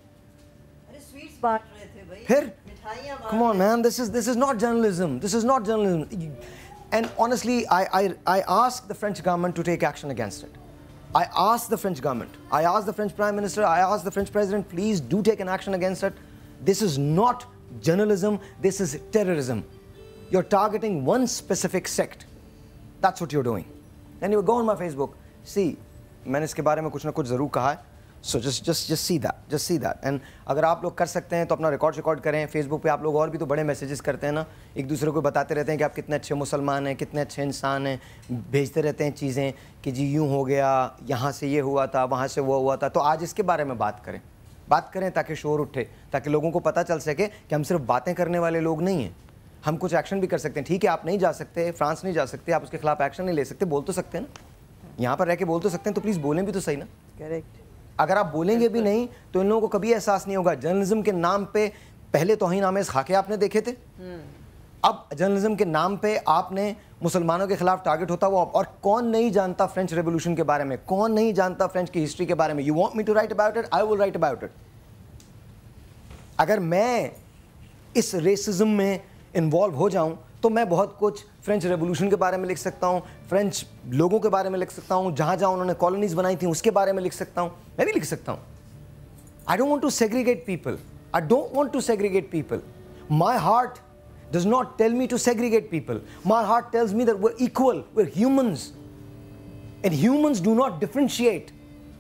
Here, come on, man. This is not journalism. This is not journalism. And honestly, I ask the French government to take action against it. I ask the French government, I ask the French Prime Minister, I ask the French President, please do take an action against it. This is not journalism, this is terrorism. You're targeting one specific sect. That's what you're doing. Then you go on my Facebook, see, मैंने इसके बारे में कुछ ना कुछ ज़रूर कहा है. So just see that. And अगर आप लोग कर सकते हैं तो अपना रिकॉर्ड करें. फेसबुक पे आप लोग और भी तो बड़े मैसेजेस करते हैं ना, एक दूसरे को बताते रहते हैं कि आप कितने अच्छे मुसलमान हैं, कितने अच्छे इंसान हैं, भेजते रहते हैं चीज़ें कि जी यूँ हो गया, यहाँ से ये हुआ था, वहाँ से वो हुआ था. तो आज इसके बारे में बात करें ताकि शोर उठे, ताकि लोगों को पता चल सके कि हम सिर्फ बातें करने वाले लोग नहीं हैं, हम कुछ एक्शन भी कर सकते हैं. ठीक है, आप नहीं जा सकते, फ्रांस नहीं जा सकते, आप उसके खिलाफ एक्शन नहीं ले सकते, बोल तो सकते हैं ना, यहाँ पर रह के बोल तो सकते हैं, तो प्लीज़ बोलें भी तो सही ना. करेक्ट. अगर आप बोलेंगे भी नहीं तो इन लोगों को कभी एहसास नहीं होगा. जर्नलिज्म के नाम पे पहले तौहीन आमेज़ खाके आपने देखे थे, अब जर्नलिज्म के नाम पे आपने मुसलमानों के खिलाफ टारगेट होता हुआ. और कौन नहीं जानता फ्रेंच रेवोल्यूशन के बारे में, कौन नहीं जानता फ्रेंच की हिस्ट्री के बारे में. You want me to write about it, I will write about it. अगर मैं इस रेसिज्म में इन्वॉल्व हो जाऊं तो मैं बहुत कुछ फ्रेंच रेवोल्यूशन के बारे में लिख सकता हूँ, फ्रेंच लोगों के बारे में लिख सकता हूँ, जहाँ जहाँ उन्होंने कॉलोनीज बनाई थी उसके बारे में लिख सकता हूँ, मैं भी लिख सकता हूँ. I don't want to segregate people, I don't want to segregate people. My heart does not tell me to segregate people. My heart tells me that we're equal, we're humans, and humans do not differentiate.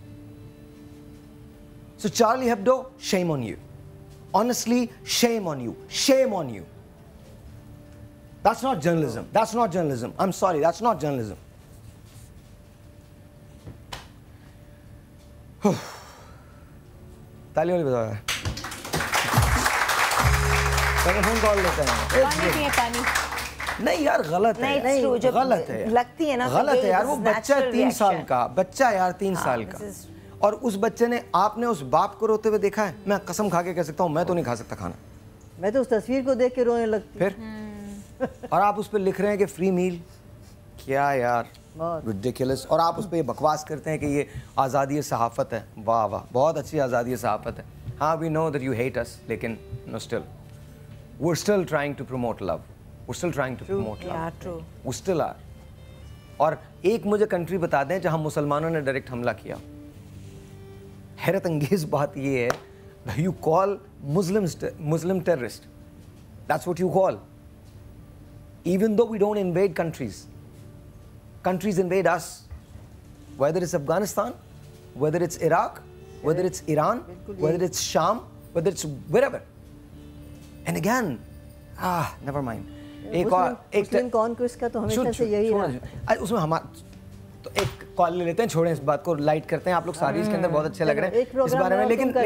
So Charlie Hebdo, shame on you. Honestly, shame on you. Shame on you. That's not journalism. That's not journalism. I'm sorry, that's not journalism. ताली वाली बजा रहा है. Phone call लेते हैं. पानी नहीं यार, गलत है. नहीं, गलत है. लगती है ना, गलत है यार. वो बच्चा 3 साल का बच्चा यार, 3 साल का. और उस बच्चे ने, आपने उस बाप को रोते हुए देखा है? मैं कसम खा के कह सकता हूँ, मैं तो नहीं खा सकता खाना। मैं तो उस तस्वीर को देख के रोने लगती। फिर और आप उस पर लिख रहे हैं कि फ्री मील, क्या यार, रिडिकुलस। और आप उस पर ये बकवास करते हैं कि ये आज़ादी सहाफ़त है। वाह वाह, बहुत अच्छी आज़ादी सहाफ़त है। हाँ, we know that you hate us, लेकिन no still we are still trying to promote love, we are still trying to promote love, we still are. और एक मुझे कंट्री बता दें जहां मुसलमानों ने डायरेक्ट हमला किया। हैरत अंगेज बात ये है, you call Muslim terrorist, that's what you call, even though we don't invade countries. Countries invade us, whether it's Afghanistan, whether it's Iraq, whether it's Iran, whether it's Sham, whether it's wherever. And again, never mind. एक और मुस्लिम conquest का तो हमेशा से यही है। उसमें हमारा तो एक कॉल ले लेते हैं, छोड़ें इस बात को, लाइट करते हैं। आप लोग सारी इसके अंदर बहुत अच्छे लग रहे हैं इस बारे में,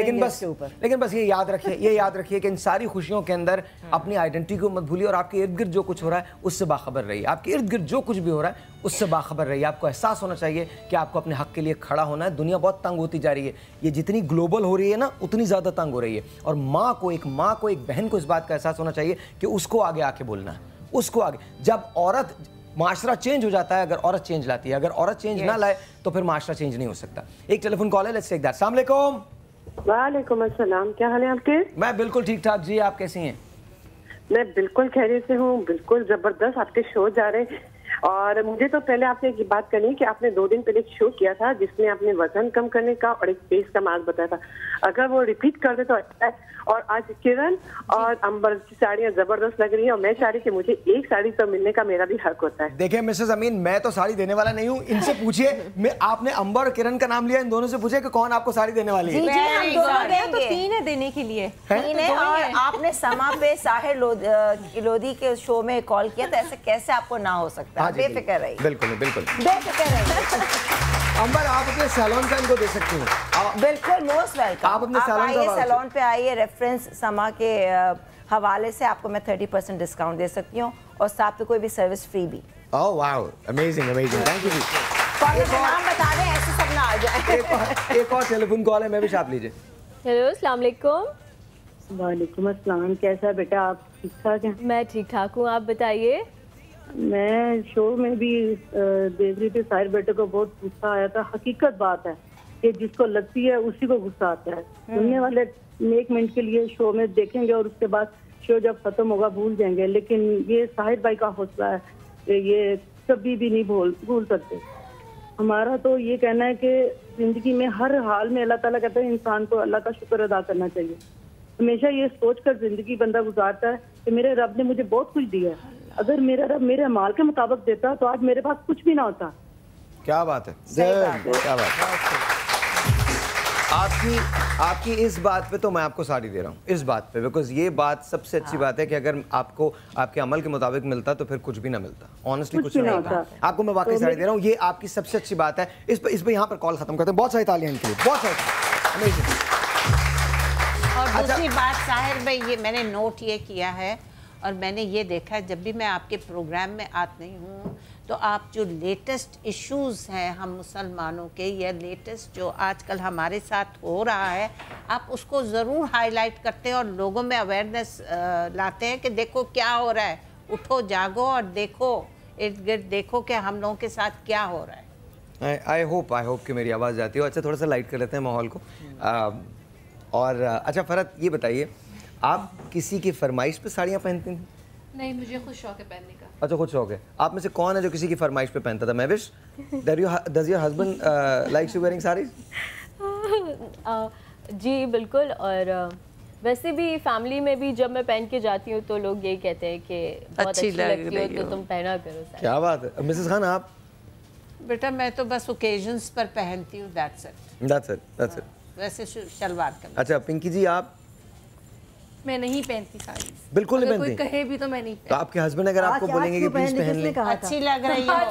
लेकिन बस ये याद रखिए कि इन सारी खुशियों के अंदर अपनी आइडेंटिटी को मत भूलिए और आपके इर्द गिर्द जो कुछ हो रहा है उससे बाखबर रहिए। आपके इर्द गिर्द जो कुछ भी हो रहा है उससे बाखबर रहिए। आपको एहसास होना चाहिए कि आपको अपने हक के लिए खड़ा होना है। दुनिया बहुत तंग होती जा रही है, ये जितनी ग्लोबल हो रही है ना उतनी ज़्यादा तंग हो रही है। और माँ को, एक बहन को इस बात का एहसास होना चाहिए कि उसको आगे आके बोलना है, उसको आगे। जब औरत, माशरा चेंज हो जाता है अगर औरत चेंज लाती है, अगर औरत चेंज ना लाए तो फिर माशरा चेंज नहीं हो सकता। एक टेलीफोन कॉल है, लेट्स टेक दैट। अस्सलाम वालेकुम। वालेकुम अस्सलाम, क्या हाल है आपके? मैं बिल्कुल ठीक ठाक जी, आप कैसी हैं? मैं बिल्कुल खैरियत से हूँ, बिल्कुल जबरदस्त आपके शो जा रहे हैं। और मुझे तो पहले आपसे एक बात करनी है कि आपने 2 दिन पहले एक शो किया था जिसमें आपने वजन कम करने का और एक फेस का मास्क बताया था, अगर वो रिपीट कर दे तो अच्छा है। और आज किरण और अंबर की साड़ियाँ जबरदस्त लग रही है और मैं चाह रही कि मुझे एक साड़ी तो मिलने का मेरा भी हक होता है। देखिए मिसेस अमीन, मैं तो साड़ी देने वाला नहीं हूँ, इनसे पूछिए। आपने अंबर और किरण का नाम लिया, इन दोनों से पूछे कि कौन आपको साड़ी देने वाली है। जी, हम दोनों गए तो 3 है देने के लिए, 3 है। और आपने समा पे साहिर लोधी के शो में कॉल किया तो ऐसे कैसे आपको ना हो सकता है? बेफिक्र रहिए। बिल्कुल बेफिक्र रहिए। अंबर, आप अपने सैलून का इनको दे सकती हैं। बिल्कुल, मोस्ट वेलकम। आप अपने सैलून पे आइए, रेफरेंस समा के हवाले से आपको मैं 30% डिस्काउंट दे सकती हूँ और साथ पे कोई भी सर्विस फ्री भी। Oh wow, amazing amazing, thank you जी। नाम बता दें, ऐसे सब ना आ जाए। एक और टेलीफोन कॉल है, मैं भी आप लीजिए। हेलो, अस्सलाम वालेकुम। वालेकुम अस्सलाम, कैसा है बेटा, आप ठीक ठाक हैं? मैं ठीक ठाक हूँ, आप बताइए। मैं शो में भी देख रही थी, साहिर बेटे को बहुत गुस्सा आया था। हकीकत बात है कि जिसको लगती है उसी को गुस्सा आता है। सुनने वाले 1 मिनट के लिए शो में देखेंगे और उसके बाद शो जब खत्म होगा भूल जाएंगे, लेकिन ये साहिर भाई का हौसला है कि ये कभी भी नहीं भूल सकते। हमारा तो ये कहना है कि जिंदगी में हर हाल में अल्लाह ताला कहता है इंसान को अल्लाह का शुक्र अदा करना चाहिए। हमेशा ये सोचकर जिंदगी बंदा गुजारता है कि मेरे रब ने मुझे बहुत कुछ दिया है, अगर मेरा रब मेरे अमाल के मुताबिक देता तो आज मेरे पास कुछ भी ना होता। क्या बात है, क्या बात है। आपकी इस बात पे तो मैं आपको साड़ी दे रहा हूँ, इस बात पे, बिकॉज ये बात सबसे अच्छी बात है कि अगर आपको आपके अमल के मुताबिक मिलता तो फिर कुछ भी ना मिलता। ऑनेस्टली कुछ नहीं होता। आपको मैं वाकई साड़ी दे रहा हूँ, ये आपकी सबसे अच्छी बात है। इस पे यहाँ पर कॉल खत्म करते हैं। बहुत सारी तालियां इनके लिए, बहुत सारी। और दूसरी बात साहिर भाई, ये मैंने नोट ये किया है और मैंने ये देखा है, जब भी मैं आपके प्रोग्राम में आती हूँ तो आप जो लेटेस्ट इश्यूज़ हैं हम मुसलमानों के, या लेटेस्ट जो आजकल हमारे साथ हो रहा है, आप उसको ज़रूर हाईलाइट करते हैं और लोगों में अवेयरनेस लाते हैं कि देखो क्या हो रहा है, उठो जागो और देखो इर्द गिर्द, देखो कि हम लोगों के साथ क्या हो रहा है। आई होप कि मेरी आवाज़ जाती हो। अच्छा, थोड़ा सा लाइट कर लेते हैं माहौल को। और अच्छा फ़रत, ये बताइए, आप किसी की फरमाइश पे साड़ियाँ पहनती हैं? नहीं, मुझे खुद शौक है पहनने का। अच्छा, खुद शौक है। आप में से कौन है जो किसी की फरमाइश पे पहनता था? Mahvish, does your husband likes you wearing saris? जी बिल्कुल। और वैसे भी फैमिली में भी जब मैं पहन के जाती हूँ तो लोग यही कहते हैं कि बहुत अच्छी लगती हो तो तुम पहना करो साड़ी। क्या बात है। मिसेस खान, आप? बेटा मैं तो बस ओकेजन्स पर पहनती हूँ, दैट्स इट। वैसे शलवार का। अच्छा पिंकी जी, आप? मैं नहीं पहनती साड़ी, बिल्कुल नहीं पहनती। कोई कहे भी तो मैं नहीं पहनती। तो आपके हस्बैंड अगर आपको बोलेंगे कि प्लीज पहन ले, अच्छी लग रही है।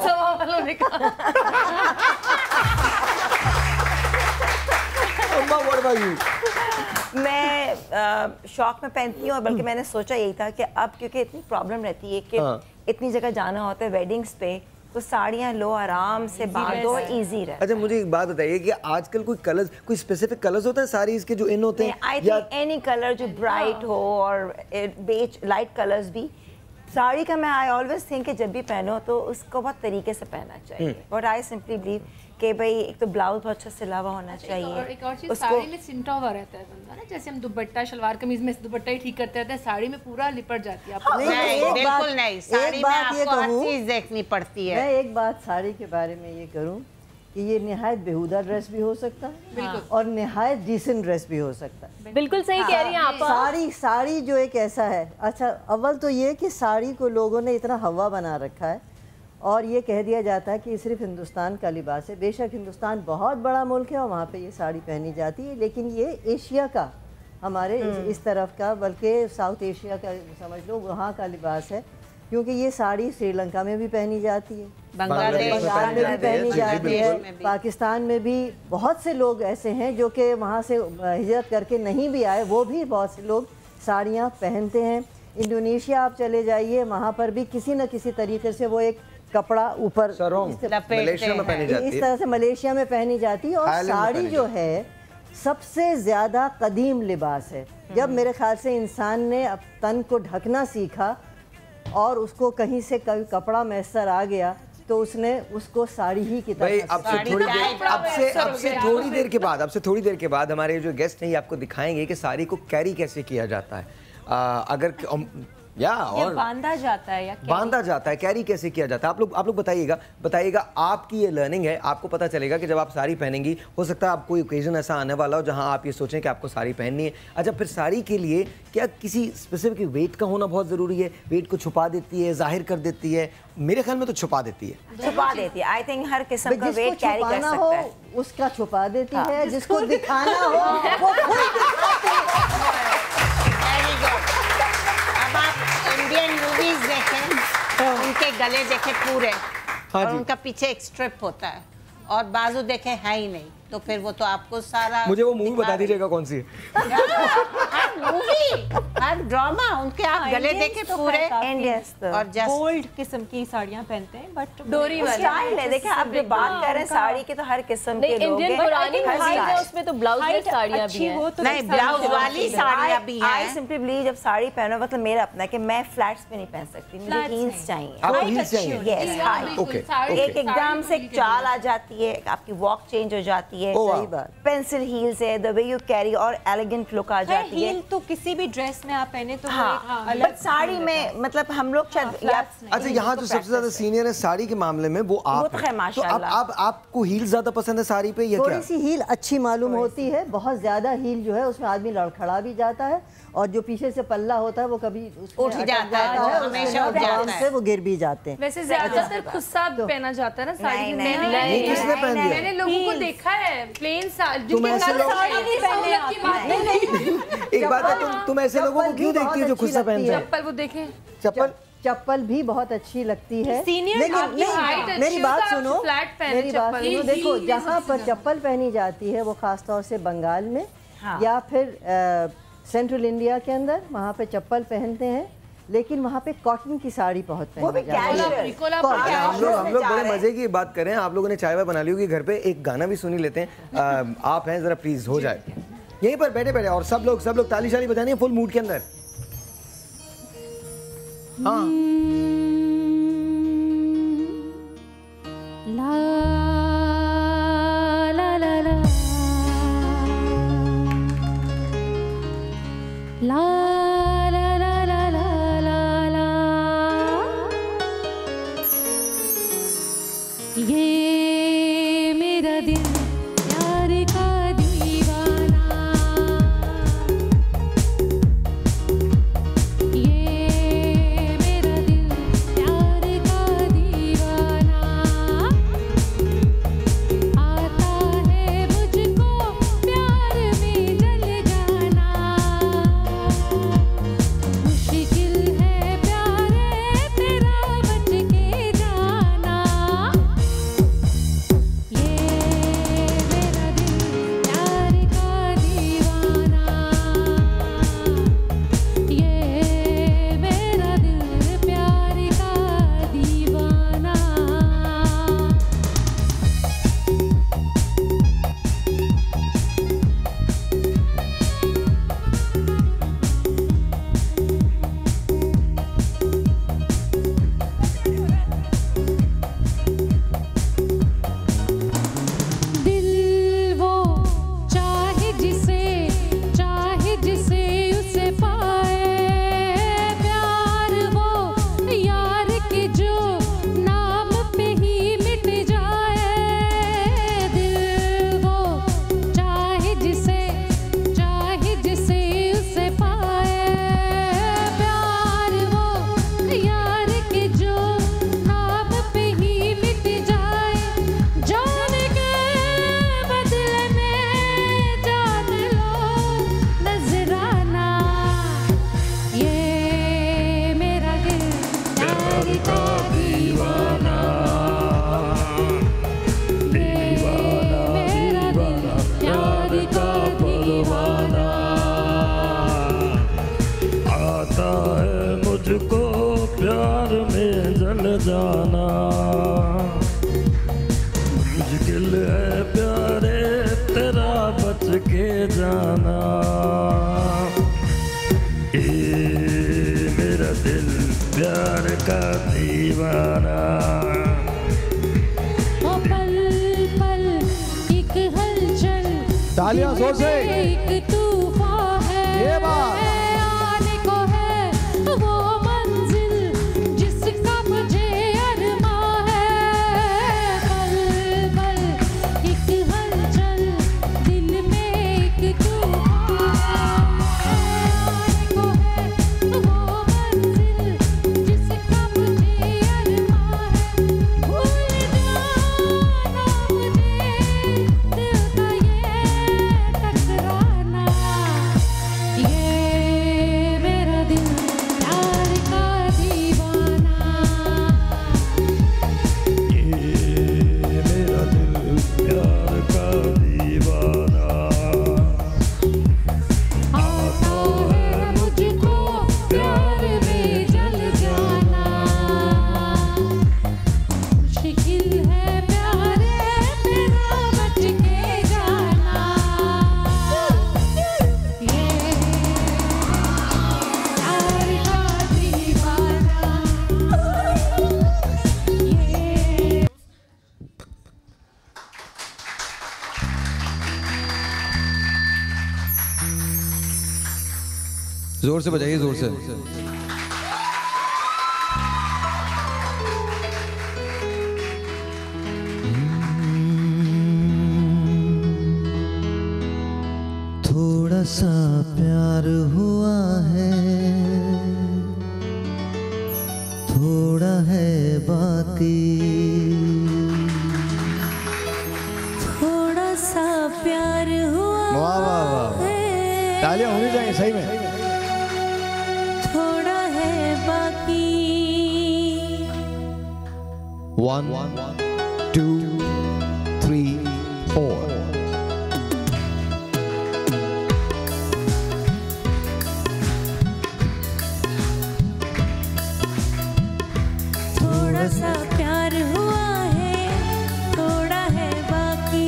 मैं शौक में पहनती हूँ, बल्कि मैंने सोचा यही था कि अब क्योंकि इतनी प्रॉब्लम रहती है कि इतनी जगह जाना होता है वेडिंग्स पे, तो साड़ियाँ लो, आराम से बांधो, इजी रहे। अच्छा मुझे एक बात बताइए कि आजकल कोई स्पेसिफिक कलर्स होते हैं साड़ीज के जो इन होते हैं? आई थिंक एनी कलर जो ब्राइट हो और बेज लाइट कलर्स भी। साड़ी का मैं आई ऑलवेज थिंक कि जब भी पहनो तो उसको बहुत तरीके से पहनना चाहिए। और आई सिंपली बिलीव कि भाई एक तो ब्लाउज बहुत अच्छा सिला हुआ होना चाहिए। एक और चीज़, साड़ी में सिमटा हुआ रहता है बंदा ना, जैसे हम दुपट्टा शलवार कमीज में दुपट्टा ही ठीक करते रहते हैं, साड़ी में पूरा लिपट जाती है। बिल्कुल नहीं, साड़ी में आपको हर चीज देखनी पड़ती है। मैं एक बात साड़ी के बारे में ये करूं कि ये निहायत बेहुदा ड्रेस भी हो सकता है और निहायत डिसेंट ड्रेस भी हो सकता है। बिल्कुल सही कह रही हैं आप। साड़ी जो एक ऐसा है, अच्छा अव्वल तो ये कि साड़ी को लोगों ने इतना हवा बना रखा है और ये कह दिया जाता है कि सिर्फ हिंदुस्तान का लिबास है। बेशक हिंदुस्तान बहुत बड़ा मुल्क है और वहाँ पे ये साड़ी पहनी जाती है, लेकिन ये एशिया का, हमारे इस तरफ का, बल्कि साउथ एशिया का समझ लो, वहाँ का लिबास है। क्योंकि ये साड़ी श्रीलंका में भी पहनी जाती है, बांग्लादेश में भी पहनी जाती है, पाकिस्तान में भी बहुत से लोग ऐसे हैं जो कि वहाँ से हिजरत करके नहीं भी आए, वो भी बहुत से लोग साड़ियाँ पहनते हैं। इंडोनेशिया आप चले जाइए, वहाँ पर भी किसी न किसी तरीके से वो एक कपड़ा ऊपर मलेशिया में पहनी जाती है, इस तरह से मलेशिया में पहनी जाती है। और साड़ी जो है सबसे ज़्यादा कदीम लिबास है। जब मेरे ख्याल से इंसान ने अब तन को ढकना सीखा और उसको कहीं से कभी कपड़ा मैसर आ गया तो उसने उसको साड़ी ही की तरह। अब से थोड़ी देर के बाद हमारे जो गेस्ट हैं ये आपको दिखाएंगे कि साड़ी को कैरी कैसे किया जाता है। अगर और बांधा जाता है या बांधा जाता है, कैरी कैसे किया जाता है, आप लोग बताइएगा। आपकी ये लर्निंग है, आपको पता चलेगा कि जब आप साड़ी पहनेंगी, हो सकता है आप कोई ओकेजन ऐसा आने वाला हो जहां आप ये सोचें कि आपको साड़ी पहननी है। अच्छा, फिर साड़ी के लिए क्या किसी स्पेसिफिक वेट का होना बहुत ज़रूरी है? वेट को छुपा देती है, जाहिर कर देती है? मेरे ख्याल में तो छुपा देती है। आई थिंक हर किस्म का वेट कैरी कर सकता है, उसका छुपा देती है। जिसको दिखाना हो इंडियन मूवीज देखें तो उनके गले देखे पूरे और उनका पीछे एक स्ट्रिप होता है और बाजू देखे है ही नहीं, तो फिर वो तो आपको सारा। मुझे वो मूवी बता दीजिएगा कौन सी है। हर मूवी, हर ड्रामा, उनके आप गले देखे पूरे और बोल्ड किस्म की साड़ियां पहनते हैं, बट डोरी वाली स्टाइल है। देखिए आप जो बात कर रहे हैं साड़ी की, तो हर किस्म के लोग इंडियन पुरानी है, उसमें तो ब्लाउज में साड़ियां भी हैं। नहीं, ब्लाउज वाली साड़ियां भी हैं। आई सिंपली बिलीव जब साड़ी पहनो, मतलब मेरा अपना कि मैं फ्लैट्स पे नहीं पहन सकती, मुझे हील्स चाहिए। आपको हील्स चाहिए? Yes, high. एक एकदम से चाल आ जाती है, आपकी वॉक चेंज हो जाती है। सही बात। पेंसिल हील्स है, द वे यू कैरी, और एलिगेंट लुक आ जाती है। हील तो किसी भी ड्रेस में आप पहने तो अलग, साड़ी में मतलब हम लोग अच्छा, यहाँ जो सबसे ज्यादा सीनियर है साड़ी के मामले में वो आप हैं। तो आपको हील ज्यादा पसंद है साड़ी पे या क्या? थोड़ी सी हील अच्छी मालूम होती है। बहुत ज्यादा हील जो है उसमें आदमी लड़खड़ा भी जाता है और जो पीछे से पल्ला होता है वो कभी उठ जाता है, हमेशा उठ जाता है, वो गिर भी जाते हैं। वैसे ज्यादातर खुस्सा पहना जाता है ना साड़ी। मैंने लोगों को देखा है प्लेन साड़ी। एक बात है, तुम ऐसे लोगों को क्यों देखती हो जो खुस्सा पहनते हैं? चप्पल वो देखें, चप्पल भी बहुत अच्छी लगती है। लेकिन मेरी बात सुनो, देखो जहाँ पर चप्पल पहनी जाती है वो खास तौर से बंगाल में या फिर सेंट्रल इंडिया के अंदर, वहाँ पे चप्पल पहनते हैं, लेकिन वहाँ पे कॉटन की साड़ी बहुत पहनी जाती है। हम लोग बड़े मजे की बात करें, आप लोगों ने चाय वाय बना ली होगी घर पे, एक गाना भी सुनी लेते हैं। आप हैं जरा प्लीज, हो जाए यहीं पर बैठे बैठे, और सब लोग ताली शाली बजानी है फुल मूड के अंदर। हाँ, ये मेरा दिल प्यार का दीवाना, ये मेरा दिल प्यार का दीवाना, आता है मुझको प्यार में जल जाना, मुश्किल है प्यार तेरा बच के जाना। ये मुश्किल है प्यारे तेरा बच के जाना, मेरा दिल प्यार का दीवाना। पल पल एक हलचल, तालियां जोर से। एक तूफान है, ये बात आने को है वो मंजिल जिसका मुझे अरमां है। पल पल एक हलचल, दिल में एक तूफान है, आने को है वो मंजिल जिसका मुझे अरमां है। भूल जाना मुझे दिल का ये टकराना, ये मेरा दिल प्यार का दीवाना, मेरा दिल प्यार का दीवाना। आता है मुझको प्यार में जल जाना, मुश्किल है प्यारे तेरा बच के जाना, ये प्यार का दीवाना, ये जोर से बजाइए, जोर से। थोड़ा सा प्यार हुआ है, थोड़ा है बाकी, थोड़ा सा प्यार हुआ वाह वाह वाह, तालियां होनी चाहिए सही में। थोड़ा है बाकी, 1 2 3 4। थोड़ा सा प्यार हुआ है, थोड़ा है बाकी,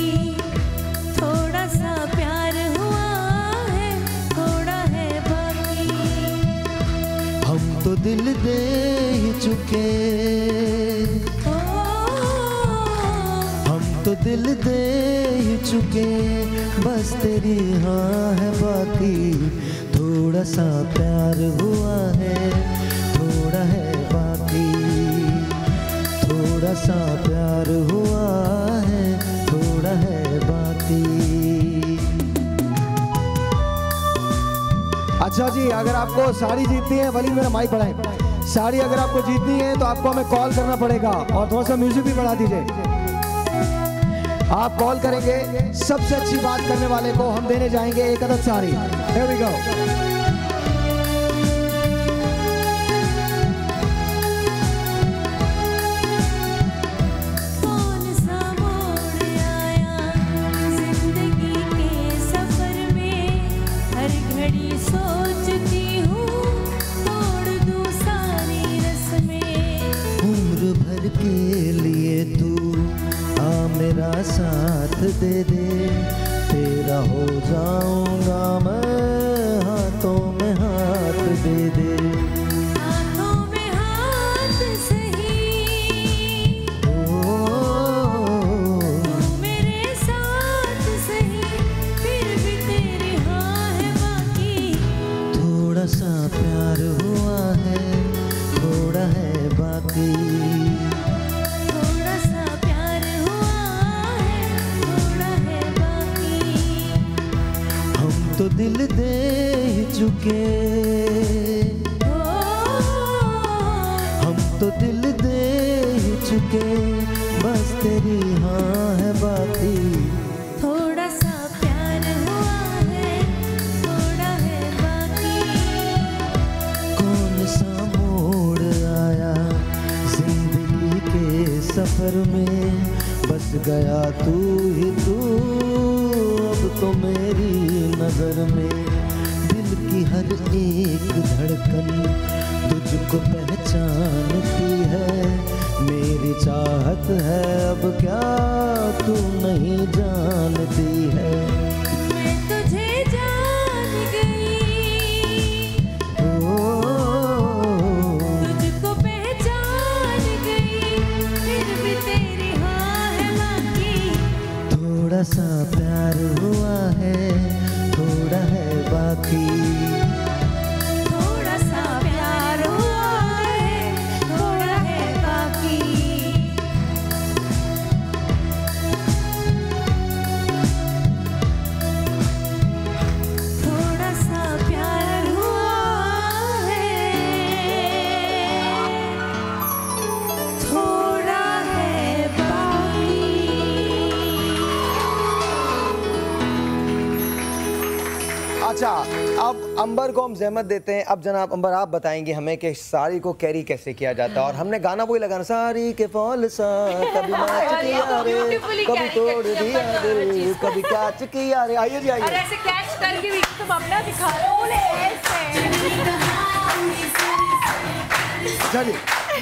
थोड़ा सा प्यार हुआ है, थोड़ा है बाकी। हम तो दिल दे ही चुके, हम तो दिल दे ही चुके, बस तेरी हाँ है बाकी। थोड़ा सा प्यार हुआ है, थोड़ा है बाकी, थोड़ा सा प्यार हुआ है, थोड़ा है बाकी। अच्छा जी, अगर आपको साड़ी जीतनी है, वली मेरा माइक बढ़ाएं। साड़ी अगर आपको जीतनी है तो आपको हमें कॉल करना पड़ेगा, और थोड़ा सा म्यूजिक भी बढ़ा दीजिए। आप कॉल करेंगे, सबसे अच्छी बात करने वाले को हम देने जाएंगे एक अदद साड़ी। Here we go. कौन सा मोड़ आया जिंदगी के सफर में, हर घड़ी सोचती हूँ तोड़ दूँ सारी रस्में। उम्र भर के लिए तू आ मेरा साथ दे दे, तेरा हो जाऊंगा मैं, हाथों में हाथ दे दे। हाथों में हाथ सही, मेरे साथ सही, फिर भी तेरी हाँ है बाकी। थोड़ा सा प्यार हुआ है, थोड़ा है बाकी, थोड़ा सा प्यार हुआ है, थोड़ा है बाकी। हम तो दिल दे ही चुके, हम तो दिल दे ही चुके, बस तेरी हाँ है बाकी। थोड़ा सा प्यार हुआ है, थोड़ा है बाकी। कौन सा मोड़ आया जिंदगी के सफर में, बस गया तू ही तू, अब तो मेरी नजर में। दिल की हर एक धड़कन तुझ तुझको पहचानती है, मेरी चाहत है अब क्या तू नहीं जानती है। मैं तुझे जान गई, तुझको पहचान गई, फिर भी तेरी हाँ है बाकी। थोड़ा सा प्यार हुआ है, थोड़ा है बाकी। थोड़ा सा प्यार हुआ है, थोड़ा है बाकी। थोड़ा सा प्यार हुआ है, थोड़ा है बाकी। अच्छा, अब अंबर को हम जहमत देते हैं। अब जनाब अंबर आप बताएंगे हमें कि साड़ी को कैरी कैसे किया जाता है। और हमने गाना वही लगाना, साड़ी के फॉल सा कभी नाच किया रे, कभी तोड़ दिया दिल, कभी कैच किया रे। आइए जी और आइए। ऐसे कैच करके भी तुम अपना दिखा रहे हो, बोले ऐसे। चलिए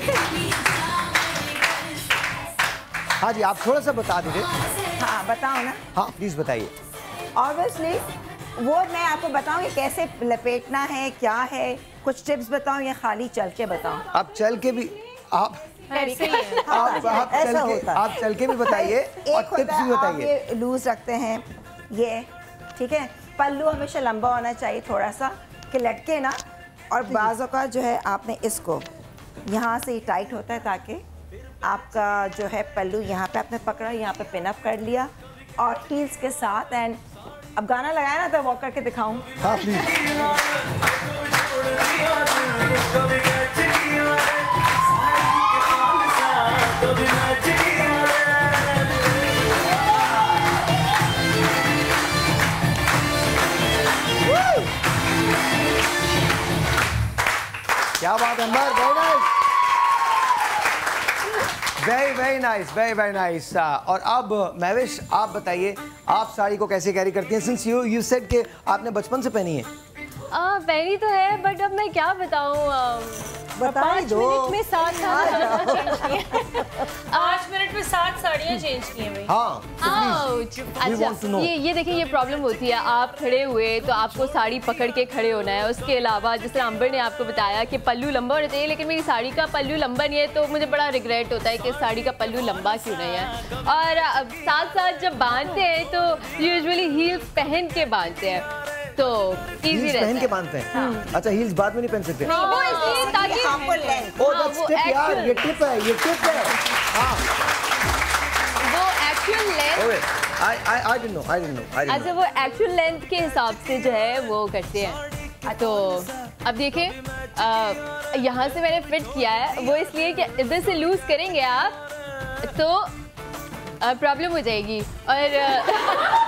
हाँ जी, आप थोड़ा सा बता दीजिए। हाँ बताओ ना। हाँ प्लीज बताइए। ऑब्वियसली वो मैं आपको बताऊँ कि कैसे लपेटना है, क्या है, कुछ टिप्स बताऊँ या खाली चल के बताऊँ? आप चल के भी आप ऐसे ही है। आप चल के भी बताइए और टिप्स भी बताइए। ये लूज रखते हैं ये, ठीक है। पल्लू हमेशा लंबा होना चाहिए थोड़ा सा कि लटके ना, और बाजों का जो है आपने इसको यहाँ से ही टाइट होता है ताकि आपका जो है पल्लू यहाँ पे आपने पकड़ा, यहाँ पे पिन अप कर लिया और हील्स के साथ। एंड अब गाना लगाया ना तो वॉक करके दिखाऊं? हाँ प्लीज। क्या बात है Amber, very nice, very nice. और अब महविश आप बताइए, आप साड़ी को कैसे कैरी करती हैं? सिंस यू सेड कि आपने बचपन से पहनी है। पहनी तो है, बट अब मैं क्या बताऊँ, 5 मिनट में 7 साड़ियाँ चेंज की हैं। 5 मिनट में 7 साड़ियाँ चेंज की हैं भाई। हाँ, अच्छा ये देखिए, ये प्रॉब्लम होती है। आप खड़े हुए तो आपको साड़ी पकड़ के खड़े होना है। उसके अलावा जिस तरह अंबर ने आपको बताया कि पल्लू लंबा होना चाहिए, लेकिन मेरी साड़ी का पल्लू लंबा नहीं है, तो मुझे बड़ा रिग्रेट होता है कि साड़ी का पल्लू लंबा क्यों नहीं है। और साथ साथ जब बांधते हैं तो यूजुअली हील्स पहन के बांधते हैं, तो इजी रहता है। पहन के बांधते हैं। अच्छा, हील्स बाद में नहीं पहन सकते? वो इसलिए ताकि ओह दैट्स टिप यार, ये टिप है, ये टिप है। हाँ, वो actual length, I didn't know. अच्छा वो एक्चुअल लेंथ के हिसाब से जो है वो करते हैं। तो अब देखिए, यहाँ से मैंने फिट किया है, वो इसलिए कि इधर से लूज करेंगे आप तो प्रॉब्लम हो जाएगी। और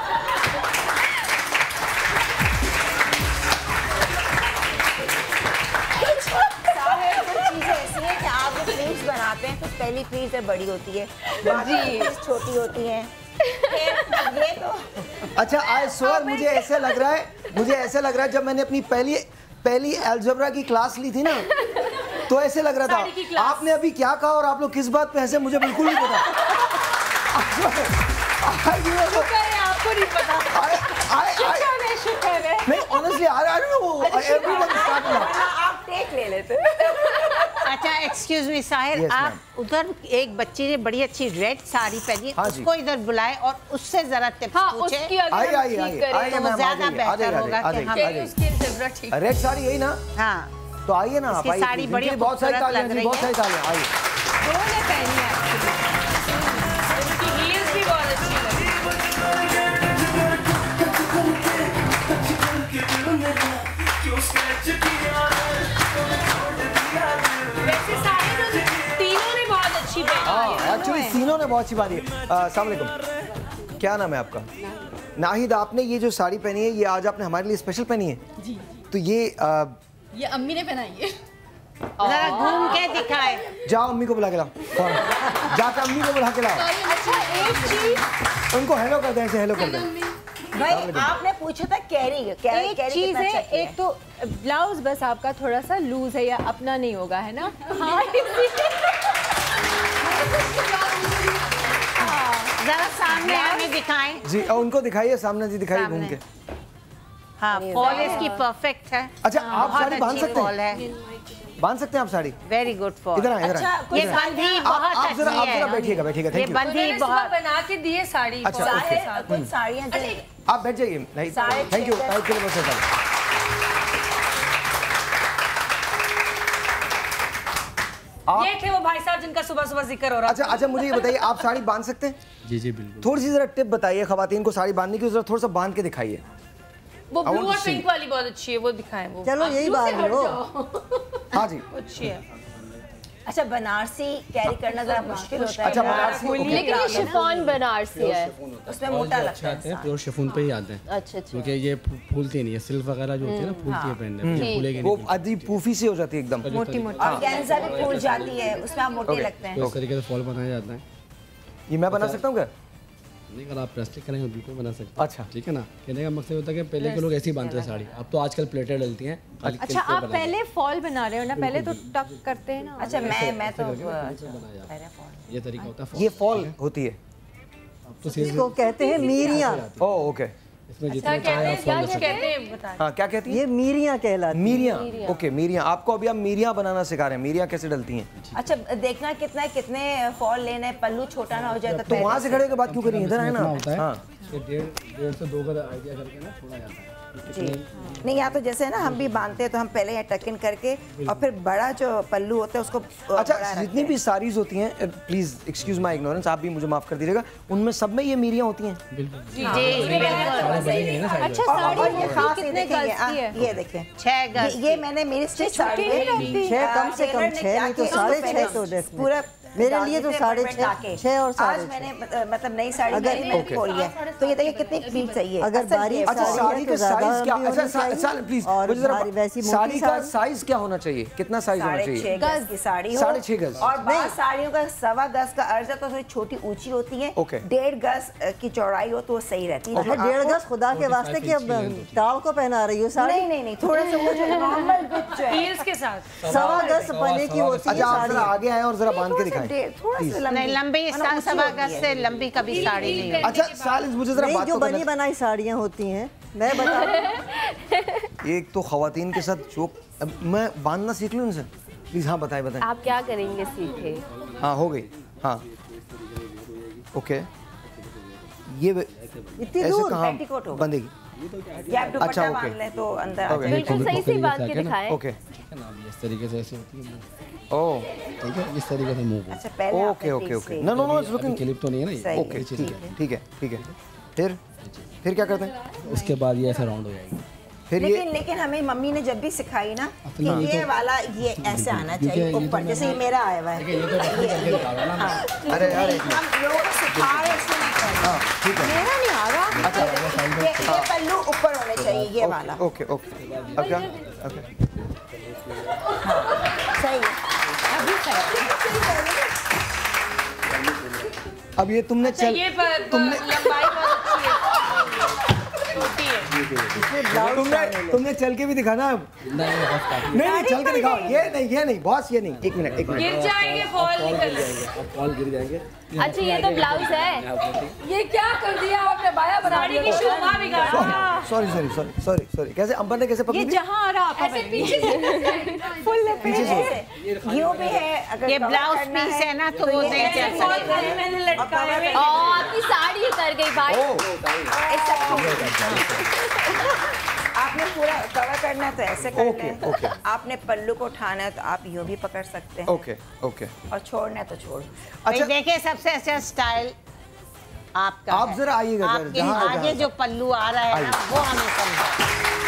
प्लीट्स बनाते हैं तो पहली प्लीट्स बड़ी होती है जी, छोटी होती है। ये तो अच्छा आई स्वेयर, मुझे ऐसे लग रहा है जब मैंने अपनी पहली अलजेब्रा की क्लास ली थी ना, तो ऐसे लग रहा था। आपने अभी क्या कहा और आप लोग किस बात पे हंसे, मुझे बिल्कुल नहीं पता। आपको नहीं पता? नहीं, honestly I don't know, everyone start laugh. आप टेक ले लेते। अच्छा एक्सक्यूज मी साहिर, आप उधर एक बच्ची ने बड़ी अच्छी रेड साड़ी पहनी है, उसको इधर बुलाए और उससे जरा टिप्स पूछे। उसकी अगर हम ठीक करें तो ज्यादा बेहतर होगा कि हम उसकी अलजेब्रा ठीक। रेड साड़ी यही ना? हाँ, तो आइए ना आप, आइए। साड़ी बड़ी बहुत सारी तालियां, बहुत सारी तालियां। आइए। दोनों पहनी है, उनकी हील्स भी बहुत अच्छी लगी। वैसे साड़ी तो तीनों ने बहुत अच्छी पहनी है। एक्चुअली तीनों ने बहुत अच्छी बात है। अस्सलाम वालेकुम, क्या नाम है आपका? नाहिद, आपने ये जो साड़ी पहनी है, ये आज आपने हमारे लिए स्पेशल पहनी है? जी। तो ये अम्मी ने पहनाई है। जरा घूम के दिखाए। जाओ अम्मी को बुला के लाओ, जाकर अम्मी को बुला के लाओ। अच्छा एक चीज, उनको हेलो कर दें, ऐसे हेलो कर दें। भाई आपने पूछा था कैरी एक चीज है, एक तो ब्लाउज बस आपका थोड़ा सा लूज है या अपना नहीं होगा, है ना? हाँ जरा सामने हमें दिखाएं जी, उनको दिखाइए, सामने जी दिखाइए घूम के। हाँ, फॉल इसकी परफेक्ट है। अच्छा, आप साड़ी बांध सकते हैं? बांध सकते हैं आप साड़ी? Very good fall. इधर आए, अच्छा, ये बंधी बहुत आप जरा बैठिएगा, बैठिएगा। ये बंधी बहुत बना के दिए साड़ी। अच्छा, कुछ साड़ियाँ आप बैठ जाइए। थैंक यू, टाइप के लिए बहुत सारा। ये थे वो भाई साहब जिनका सुबह सुबह जिक्र हो रहा था। अच्छा, मुझे ये बताइए, आप साड़ी बांध सकते हैं? जी जी बिल्कुल। थोड़ी सी जरा टिप बताइए खवातीन को साड़ी बांधने की, जरा थोड़ा सा बांध के दिखाइए। वो ब्लू और पिंक वाली बहुत अच्छी है, वो दिखाएं वो। चलो यही बात है वो। हाँ जी, अच्छी है। अच्छा, बनारसी कैरी करना जरा मुश्किल होता है। अच्छा, बनारसी, लेकिन ये शिफॉन बनारसी है, उसमें मोटा लगता है। प्योर शिफॉन पे ही आते हैं। अच्छा, क्योंकि ये फूलती नहीं है, सिल्क वगैरह जो होती है ना, फूलती है पहनने में, फूलेगी नहीं। वो अजीब पूफी सी हो जाती है एकदम मोटी मोटी। और ऑर्गेन्जा भी फूल जाती है, उसमें आप मोटे लगते हैं। इस तरीके से फॉल बनाया जाता है। ये मैं बना सकता हूँ क्या? नहीं, अगर आप प्लास्टिक करेंगे बिल्कुल बना सकते हैं। अच्छा, ठीक है ना। कहने का मकसद होता है कि पहले के लोग ऐसे ही बांधते थे साड़ी, अब तो आजकल प्लेटें डलती हैं। अच्छा, आप पहले फॉल बना रहे हो ना, पहले तो टक करते हैं ना। अच्छा, मैं तो ये तरीका होता है, ये फॉल होती है, इसको कहते हैं मीरियाँ। Oh okay. इसमें जितना चाहे आप फॉल कर सकते हैं। हाँ, क्या कहती है? ये मीरियाँ कहलाती हैं। मीरियाँ, ओके, मीरियाँ। आपको अभी हम मीरियाँ बनाना सिखा रहे हैं। मीरियाँ कैसे डलती हैं? अच्छा, देखना कितने फॉल लेना है, पल्लू छोटा ना हो जाए तो वहाँ से खड़े के बाद क्यों करेंगे? इधर है ना। हाँ, 1.5 से 2 का आइडिया करके ना थोड़ा जाता है। जी नहीं, या तो जैसे ना हम भी बांधते हैं तो हम पहले यहाँ टक इन करके और फिर बड़ा जो पल्लू होता है उसको। अच्छा, जितनी भी साड़ीज होती हैं, प्लीज एक्सक्यूज माय इग्नोरेंस, आप भी मुझे माफ कर दीजिएगा, उनमें सब में ये मीरियाँ होती हैं? बिल्कुल जी, अच्छा, साड़ी ये खास कितने गज की है? ये देखिए 6 गज। ये मैंने मेरी स्टिच साड़ी है, 6 कम से कम 6 नहीं तो 6.5 तो डेफिनेट पूरा मेरे लिए तो 6.5 और 6.5। आज मैंने मतलब नई साड़ी मैंने खोली है, तो ये देखिए कितनी क्लीन चाहिए। अगर बारीक साड़ी का साइज क्या? अच्छा प्लीज मुझे जरा वैसी साड़ी का साइज क्या होना चाहिए? कितना साइज होना चाहिए? 6 गज की साड़ी हो, 6.5 गज। और बाहर साड़ियों का 1.25 गज का अर्ज है, तो थोड़ी छोटी ऊंची होती है। 1.5 गज की चौड़ाई हो तो वो सही रहती है। 1.5 गज खुदा के वास्ते कि अब टाल को पहना रही हो साड़ी? नहीं, थोड़ा सा वो जो नॉर्मल विड्थ जो है हील्स के साथ 1.25 गज पहने की होती है। अच्छा, आप जरा आगे आए और जरा बांध के दिखाएं। नहीं, लंबी 1.25 गज से लंबी कभी साड़ी नहीं होती। अच्छा सालिस, मुझे जरा बात जो बनी बनाई साड़ियाँ होती हैं, मैं बता रहा हूँ। एक तो खवातीन के साथ जोक, मैं बांधना सीख लूँ इनसे प्लीज? हाँ, बताएं। आप क्या करेंगे सीखे? हाँ, हो गई। हाँ, ओके। ये ऐसे कहाँ बंधेगी? अच्छा, ओके, तो अंदर बिल्कुल सही से बांध के दिखाएं। ओके, इस तरीके से ऐसे होती है। ओह, ठीक है, इस तरीके से मूव। अच्छा, पहले okay. No, it's looking clip तो नहीं है ना। ओके, ठीक है। फिर क्या करते हैं? उसके बाद ये ऐसे राउंड हो जाएगी। फिर लेकिन हमें मम्मी ने जब भी सिखाई ना कि ये वाला ये ऐसे आना चाहिए ऊपर, जैसे ये मेरा आया हुआ है। अरे हम लोगों को सिखा रहे हैं, ठीक है, मेरा नहीं आ रहा। अच्छा, ये पल्लू ऊपर होने चाहिए, ये वाला। ओके। अब क्या? ओके, सही है, अभी सही। अब ये तुमने ये लंबाई बहुत अच्छी है, छोटी है। तुमने चल के भी दिखाना अब। नहीं, चल के दिखाओ। ये नहीं बॉस, ये नहीं। एक मिनट। गिर जाएंगे, फॉल निकल जाएंगे, फॉल गिर जाएंगे। अच्छा, ये तो ब्लाउज है। ये क्या कर दिया आपने? बाया साड़ी की शोभा बिगाड़ा। सॉरी। कैसे अंबर ने कैसे पकड़ी? ये जहाँ आ रहा आपका पीछे फुल पीछे से यूं भी है। अगर ये ब्लाउज पीस है ना, तो वो नहीं चल सकता। मैंने लटकाया है। आपकी साड़ी उतर गई भाई। आपने पूरा कवर करना है तो ऐसे करना है। आपने पल्लू को उठाना है तो आप यूं भी पकड़ सकते हैं। ओके। और छोड़ना है तो छोड़। अच्छा, देखिए सबसे अच्छा स्टाइल आपका। आप जरा आइएगा, आपके आगे जो पल्लू आ रहा है ना, वो हमें समझा।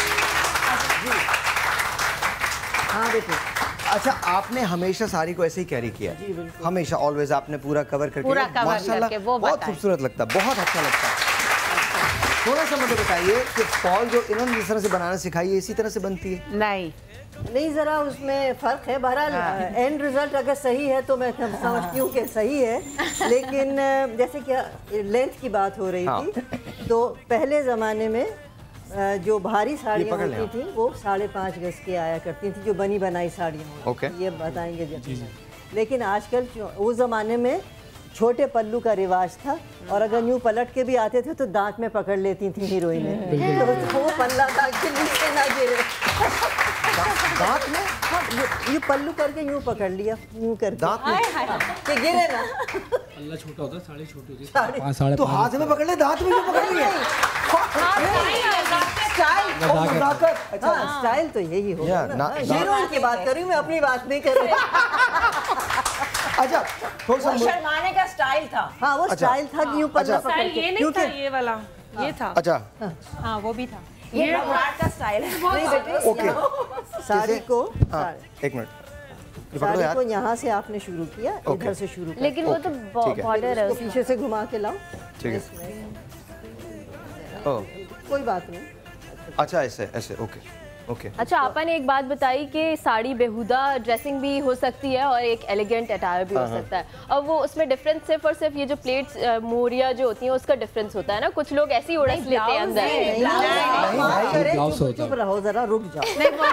हाँ देखिए, अच्छा, आपने हमेशा साड़ी को ऐसे ही कैरी किया? हमेशा, ऑलवेज आपने पूरा कवर करके? पूरा कवर करके, वो बहुत खूबसूरत लगता है, बहुत अच्छा लगता है। थोड़ा सा मुझे बताइए कि फॉल जो इन्होंने जिस तरह से बनाना सिखाई है, इसी तरह से बनती है? नहीं, नहीं, ज़रा उसमें फ़र्क है। बहरहाल एंड रिज़ल्ट अगर सही है तो मैं समझती हूँ कि सही है, लेकिन जैसे कि लेंथ की बात हो रही थी, तो पहले ज़माने में जो भारी साड़ियाँ होती थी वो 5.5 गज की आया करती थी, जो बनी बनाई साड़ियाँ होती थी, ये बताएंगे जब। लेकिन आजकल उस ज़माने में छोटे पल्लू का रिवाज था, और अगर यूँ पलट के भी आते थे तो दांत में पकड़ लेती थी हीरोइनें, तो वो पल्ला दांत के नीचे ना गिरे। दांत में ये पल्लू करके यूँ पकड़ लिया, यूँ करके दांत में कि गिरे ना। पल्ला छोटा होता है, साड़ी छोटी होती है, 5-5.5 तो हाथ में पकड़ ले, दांत में क्यों पकड़ लिए? स्टाइल तो यही होगा। हीरोइन की बात कर रही हूँ मैं, अपनी बात नहीं कर रही। अच्छा, वो शर्माने का स्टाइल था। हाँ, वो स्टाइल था कि यूँ पल्ला पकड़ के। ये नहीं था, ये वाला ये था। अच्छा, हाँ वो भी था। ये घबराहट का स्टाइल है। नहीं बेटे, ओके। साड़ी को एक मिनट, साड़ी को यहाँ से आपने शुरू किया, इधर से शुरू किया, लेकिन वो तो बॉर्डर है, पीछे से घुमा के लाओ। ठीक है, कोई बात नहीं। अच्छा, ऐसे ऐसे, ओके ओके। अच्छा, आपा ने एक बात बताई कि साड़ी बेहुदा ड्रेसिंग भी हो सकती है और एक एलिगेंट अटायर भी हो सकता है, और वो उसमें डिफरेंस सिर्फ और सिर्फ ये जो प्लेट्स मोरिया जो होती हैं उसका डिफरेंस होता है ना। कुछ लोग ऐसे ही उड़स लेते हैं अंदर। चुप रहो जरा, रुक जाओ।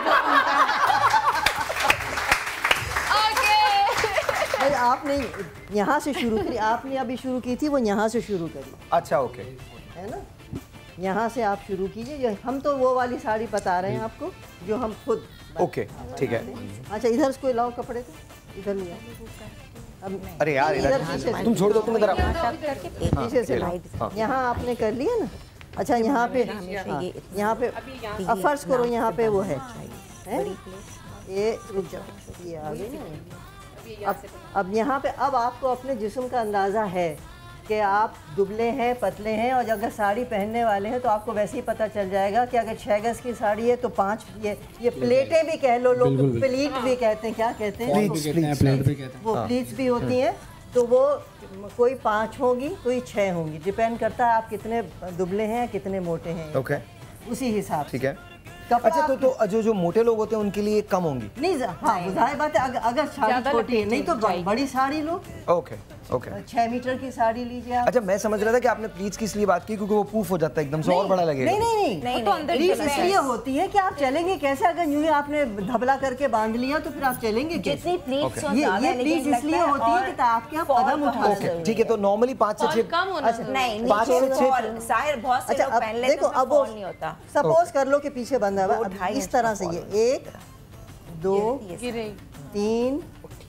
आपने यहाँ से शुरू करी, आपने अभी शुरू की थी, वो यहाँ से शुरू करी। अच्छा, ओके, है ना, यहाँ से आप शुरू कीजिए। हम तो वो वाली साड़ी बता रहे हैं आपको जो हम खुद। ओके, ठीक है। अच्छा, इधर इसको लाओ, कपड़े को इधर लिया। अब अरे यार, इधर तुम छोड़ दो, तुम इधर पीछे से लाओ। यहाँ आपने कर लिया ना। अच्छा, यहाँ पे यहाँ पे अब फर्ज करो, यहाँ पे वो है ये, रुक जाओ, ये आ गई ना। अब यहाँ पे अब आपको अपने जिस्म का अंदाज़ा है कि आप दुबले हैं, पतले हैं, और अगर साड़ी पहनने वाले हैं तो आपको वैसे ही पता चल जाएगा कि अगर 6 गज की साड़ी है तो 5 ये प्लेटें भी कह लो, लोग प्लीट भी कहते हैं, क्या कहते हैं, वो प्लीट्स भी होती हैं, तो वो कोई 5 होंगी, कोई 6 होंगी, डिपेंड करता है आप कितने दुबले हैं, कितने मोटे हैं। ओके, उसी हिसाब से। ठीक है। अच्छा, तो जो मोटे लोग होते हैं उनके लिए कम होंगी? नहीं, हाँ, जाहिर बात है, अगर साड़ी छोटी है, नहीं तो बड़ी साड़ी लो। ओके ओके, 6 मीटर की साड़ी लीजिए आप। अच्छा, मैं समझ रहा था कि आपने प्लीट्स की इसलिए बात की क्योंकि वो पूफ हो जाता है एकदम से और बड़ा लगेगा। नहीं, तो अंदर प्लीट्स इसलिए होती है कि आप चलेंगे कैसे, अगर यूं ही आपने धबला करके बांध लिया तो फिर आप चलेंगे कैसे। ये प्लीट्स इसलिए होती है कि आपके आप कदम उठा सकें। ठीक है, तो नॉर्मली 5 से 6 नहीं, 5 से 6 शायद बहुत से लोग पहन लेते हैं, देखो अब नहीं होता। सपोज कर लो कि पीछे बंधा हुआ है, इस तरह से ये 1 2 3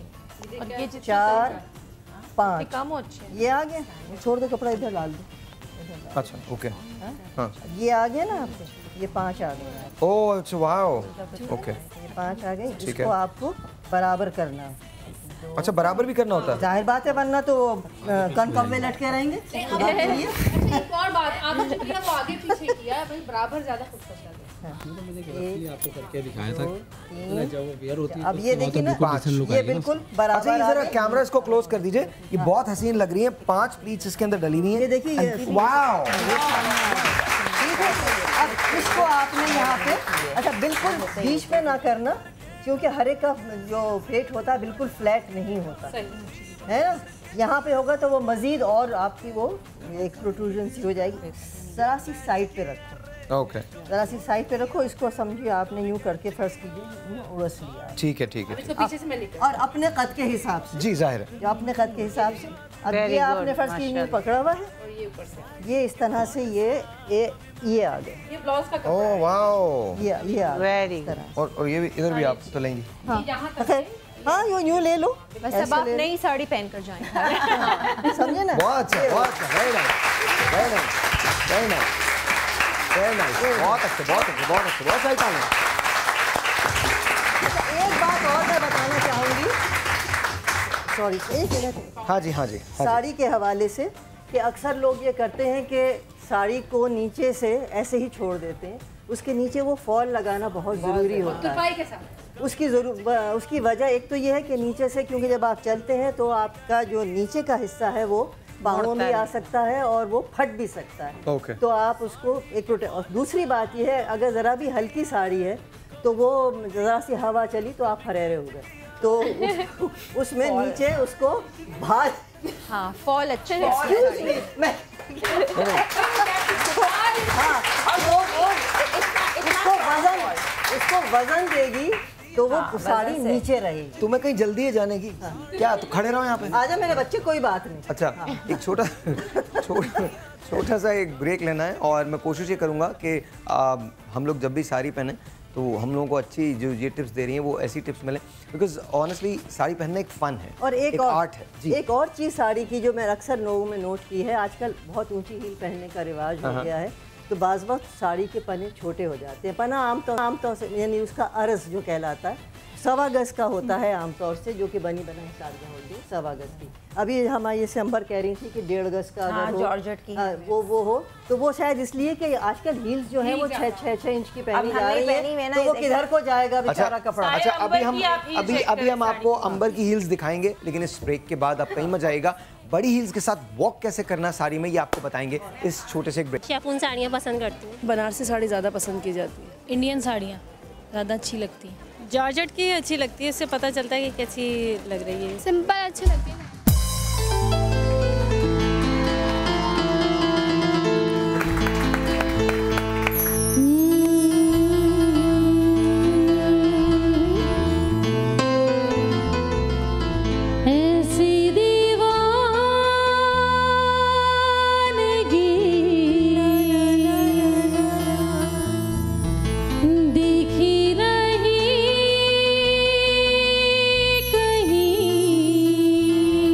4 5 ये आ गया। छोड़ दो कपड़ा, इधर डाल दो। अच्छा, ओके, हाँ, ये आ गया ना आपके, ये 5 आ गए। ओह, अच्छा, वाओ, ओके, ये 5 आ गए। इसको आपको बराबर करना है। अच्छा, बराबर भी करना होता है? जाहिर बात है, वरना तो कम में लटके रहेंगे। एक और बात, आपने जो किया वो आगे पीछे किया है, बराबर ज्यादा खुद करता है। आपको करके दिखाया था। अब ये देखिए ना, ये बिल्कुल बराबर। अच्छा, जरा कैमरा इसको क्लोज कर दीजिए, ये बहुत हसीन लग रही है। 5 प्लीट्स इसके अंदर डली हुई है। ये देखिए, वाओ। अब इसको आपने यहाँ पे, अच्छा, बिल्कुल बीच में ना करना, क्योंकि हर एक का जो पेट होता है बिल्कुल फ्लैट नहीं होता है ना। यहाँ पे होगा तो वो मजीद और आपकी वो एक प्रोट्रूजन सी हो जाएगी। जरा सी साइड पे रखो। ओके, जरा सी साइड पे रखो इसको। समझिए आपने यूँ करके फर्स्ट कीजिए, उड़स लिया। ठीक है, ठीक है, पीछे से मैं लेकर, और अपने कद के हिसाब से। जी, जाहिर है, अपने कद के हिसाब से। अब ये आपने फर्स्ट की यूँ पकड़ा हुआ है, ये इस तरह से ये आ गए। ये ब्लाउज का कपड़ा। ओह वाओ, ये वेरी गुड। और ये भी इधर भी आप तो लेंगी? हाँ, यूँ ले लो। बस अब आप नई साड़ी पहन कर जाएं। समझे ना? बहुत अच्छा, बहुत अच्छा, very nice, very nice, very nice, very nice, बहुत अच्छे, बहुत अच्छे, बहुत अच्छे, बहुत सही काम है। एक बात और मैं बताना चाहूँगी, सॉरी, एक मिनट। हाँ जी, हाँ जी, साड़ी के हवाले से कि अक्सर लोग ये करते हैं कि साड़ी को नीचे से ऐसे ही छोड़ देते हैं, उसके नीचे वो फॉल लगाना बहुत ज़रूरी होता है। उसकी वजह एक तो ये है कि नीचे से, क्योंकि जब आप चलते हैं तो आपका जो नीचे का हिस्सा है वो पाँवों में आ सकता है और वो फट भी सकता है। तो आप उसको एक और दूसरी बात ये है, अगर ज़रा भी हल्की साड़ी है तो वो ज़रा सी हवा चली तो आप फरेरे हो गए, तो उसमें नीचे उसको भाज, हाँ फॉल अच्छे मैं उसको वजन देगी तो वो साड़ी नीचे रहेगी। तुम्हें कहीं जल्दी है जाने की? क्या तो खड़े रहो यहाँ पे। आजा मेरे बच्चे, कोई बात नहीं। अच्छा एक छोटा सा एक ब्रेक लेना है और मैं कोशिश ये करूँगा कि हम लोग जब भी साड़ी पहने तो हम लोगों को अच्छी जो ये टिप्स दे रही हैं वो ऐसी टिप्स मिले, बिकॉज ऑनेस्टली साड़ी पहनना एक फ़न है और एक आर्ट है जी। एक और चीज़ साड़ी की जो मैं अक्सर लोगों में नोट की है, आजकल बहुत ऊंची हील पहनने का रिवाज हो गया है, तो बाज़ वक्त साड़ी के पन्ने छोटे हो जाते हैं। पन्ना आमतौर से यानी उसका अर्ज जो कहलाता है 1.25 गज का होता है आमतौर से, जो कि बनी बनाई साड़ियाँ होती हैं 1.25 गज की। अभी हमारी ये अंबर कह रही थी कि 1.5 गज का अगर जॉर्जेट की वो हो तो वो शायद इसलिए कि आजकल हील्स जो है वो 6 इंच की पहनी जा रही है, तो वो किधर को जाएगा बेचारा कपड़ा। अच्छा अभी हम आपको अंबर की हील्स दिखाएंगे, लेकिन इस ब्रेक के बाद आप कहीं मजा आएगा। बड़ी हील्स के साथ वॉक कैसे करना साड़ी में, ये आपको बताएंगे इस छोटे से ब्रेक। शिफॉन साड़ियाँ पसंद करती हूँ। बनारसी साड़ी ज़्यादा पसंद की जाती है। इंडियन साड़ियाँ ज़्यादा अच्छी लगती हैं। जॉर्जेट की अच्छी लगती है, इससे पता चलता है कि कैसी लग रही है। सिंपल अच्छी लगती है। कहीं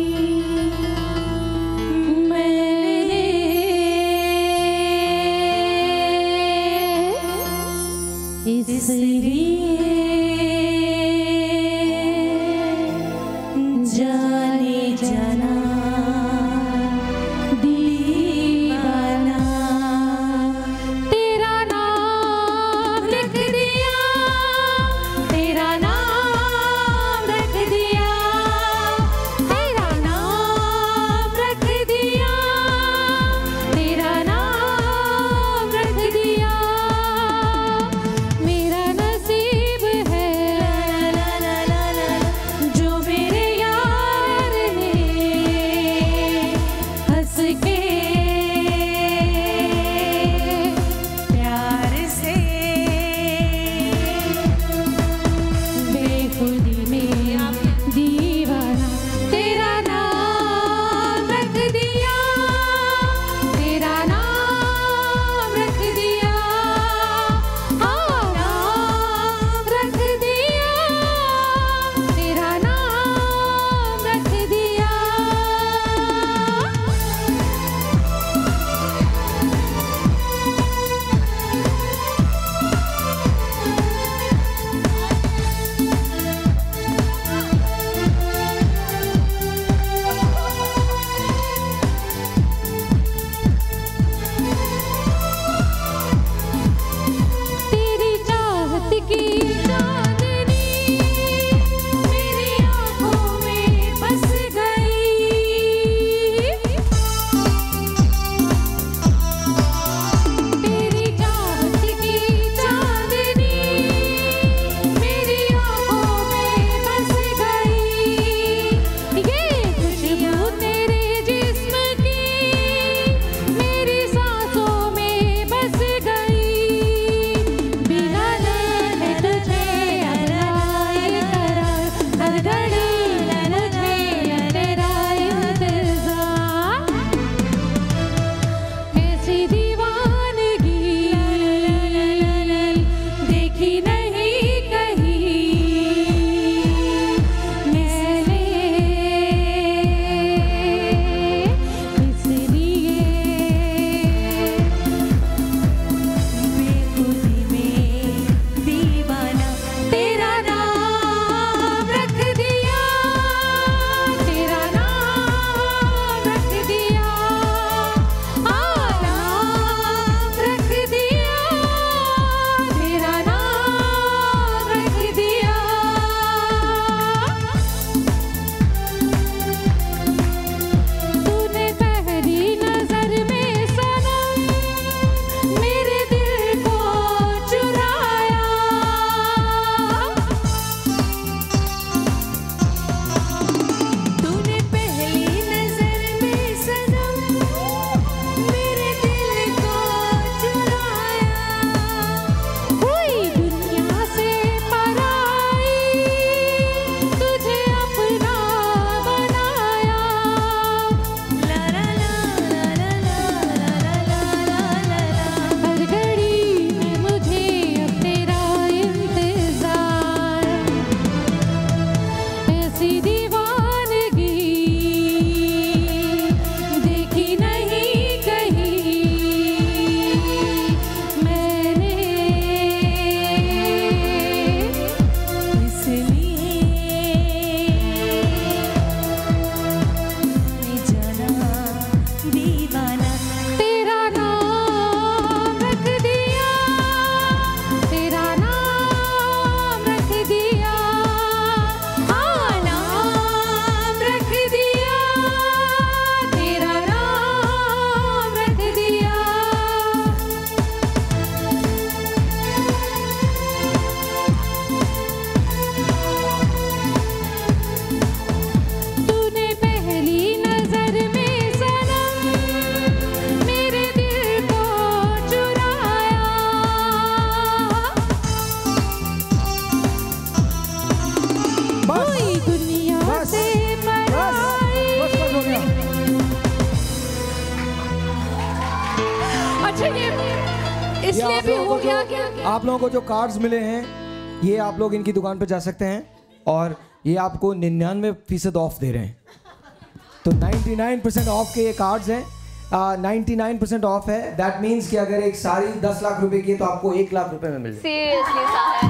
इसलिए भी हो गया क्या? आप लोगों को जो कार्ड्स मिले हैं ये आप लोग इनकी दुकान पे जा सकते हैं और ये आपको 99% ऑफ दे रहे हैं। तो 99% ऑफ के ये कार्ड्स हैं। 99% ऑफ है। दैट मीन्स कि अगर एक साड़ी 10 लाख रुपए की है तो आपको 1 लाख रुपए में मिल जाए। सीरियसली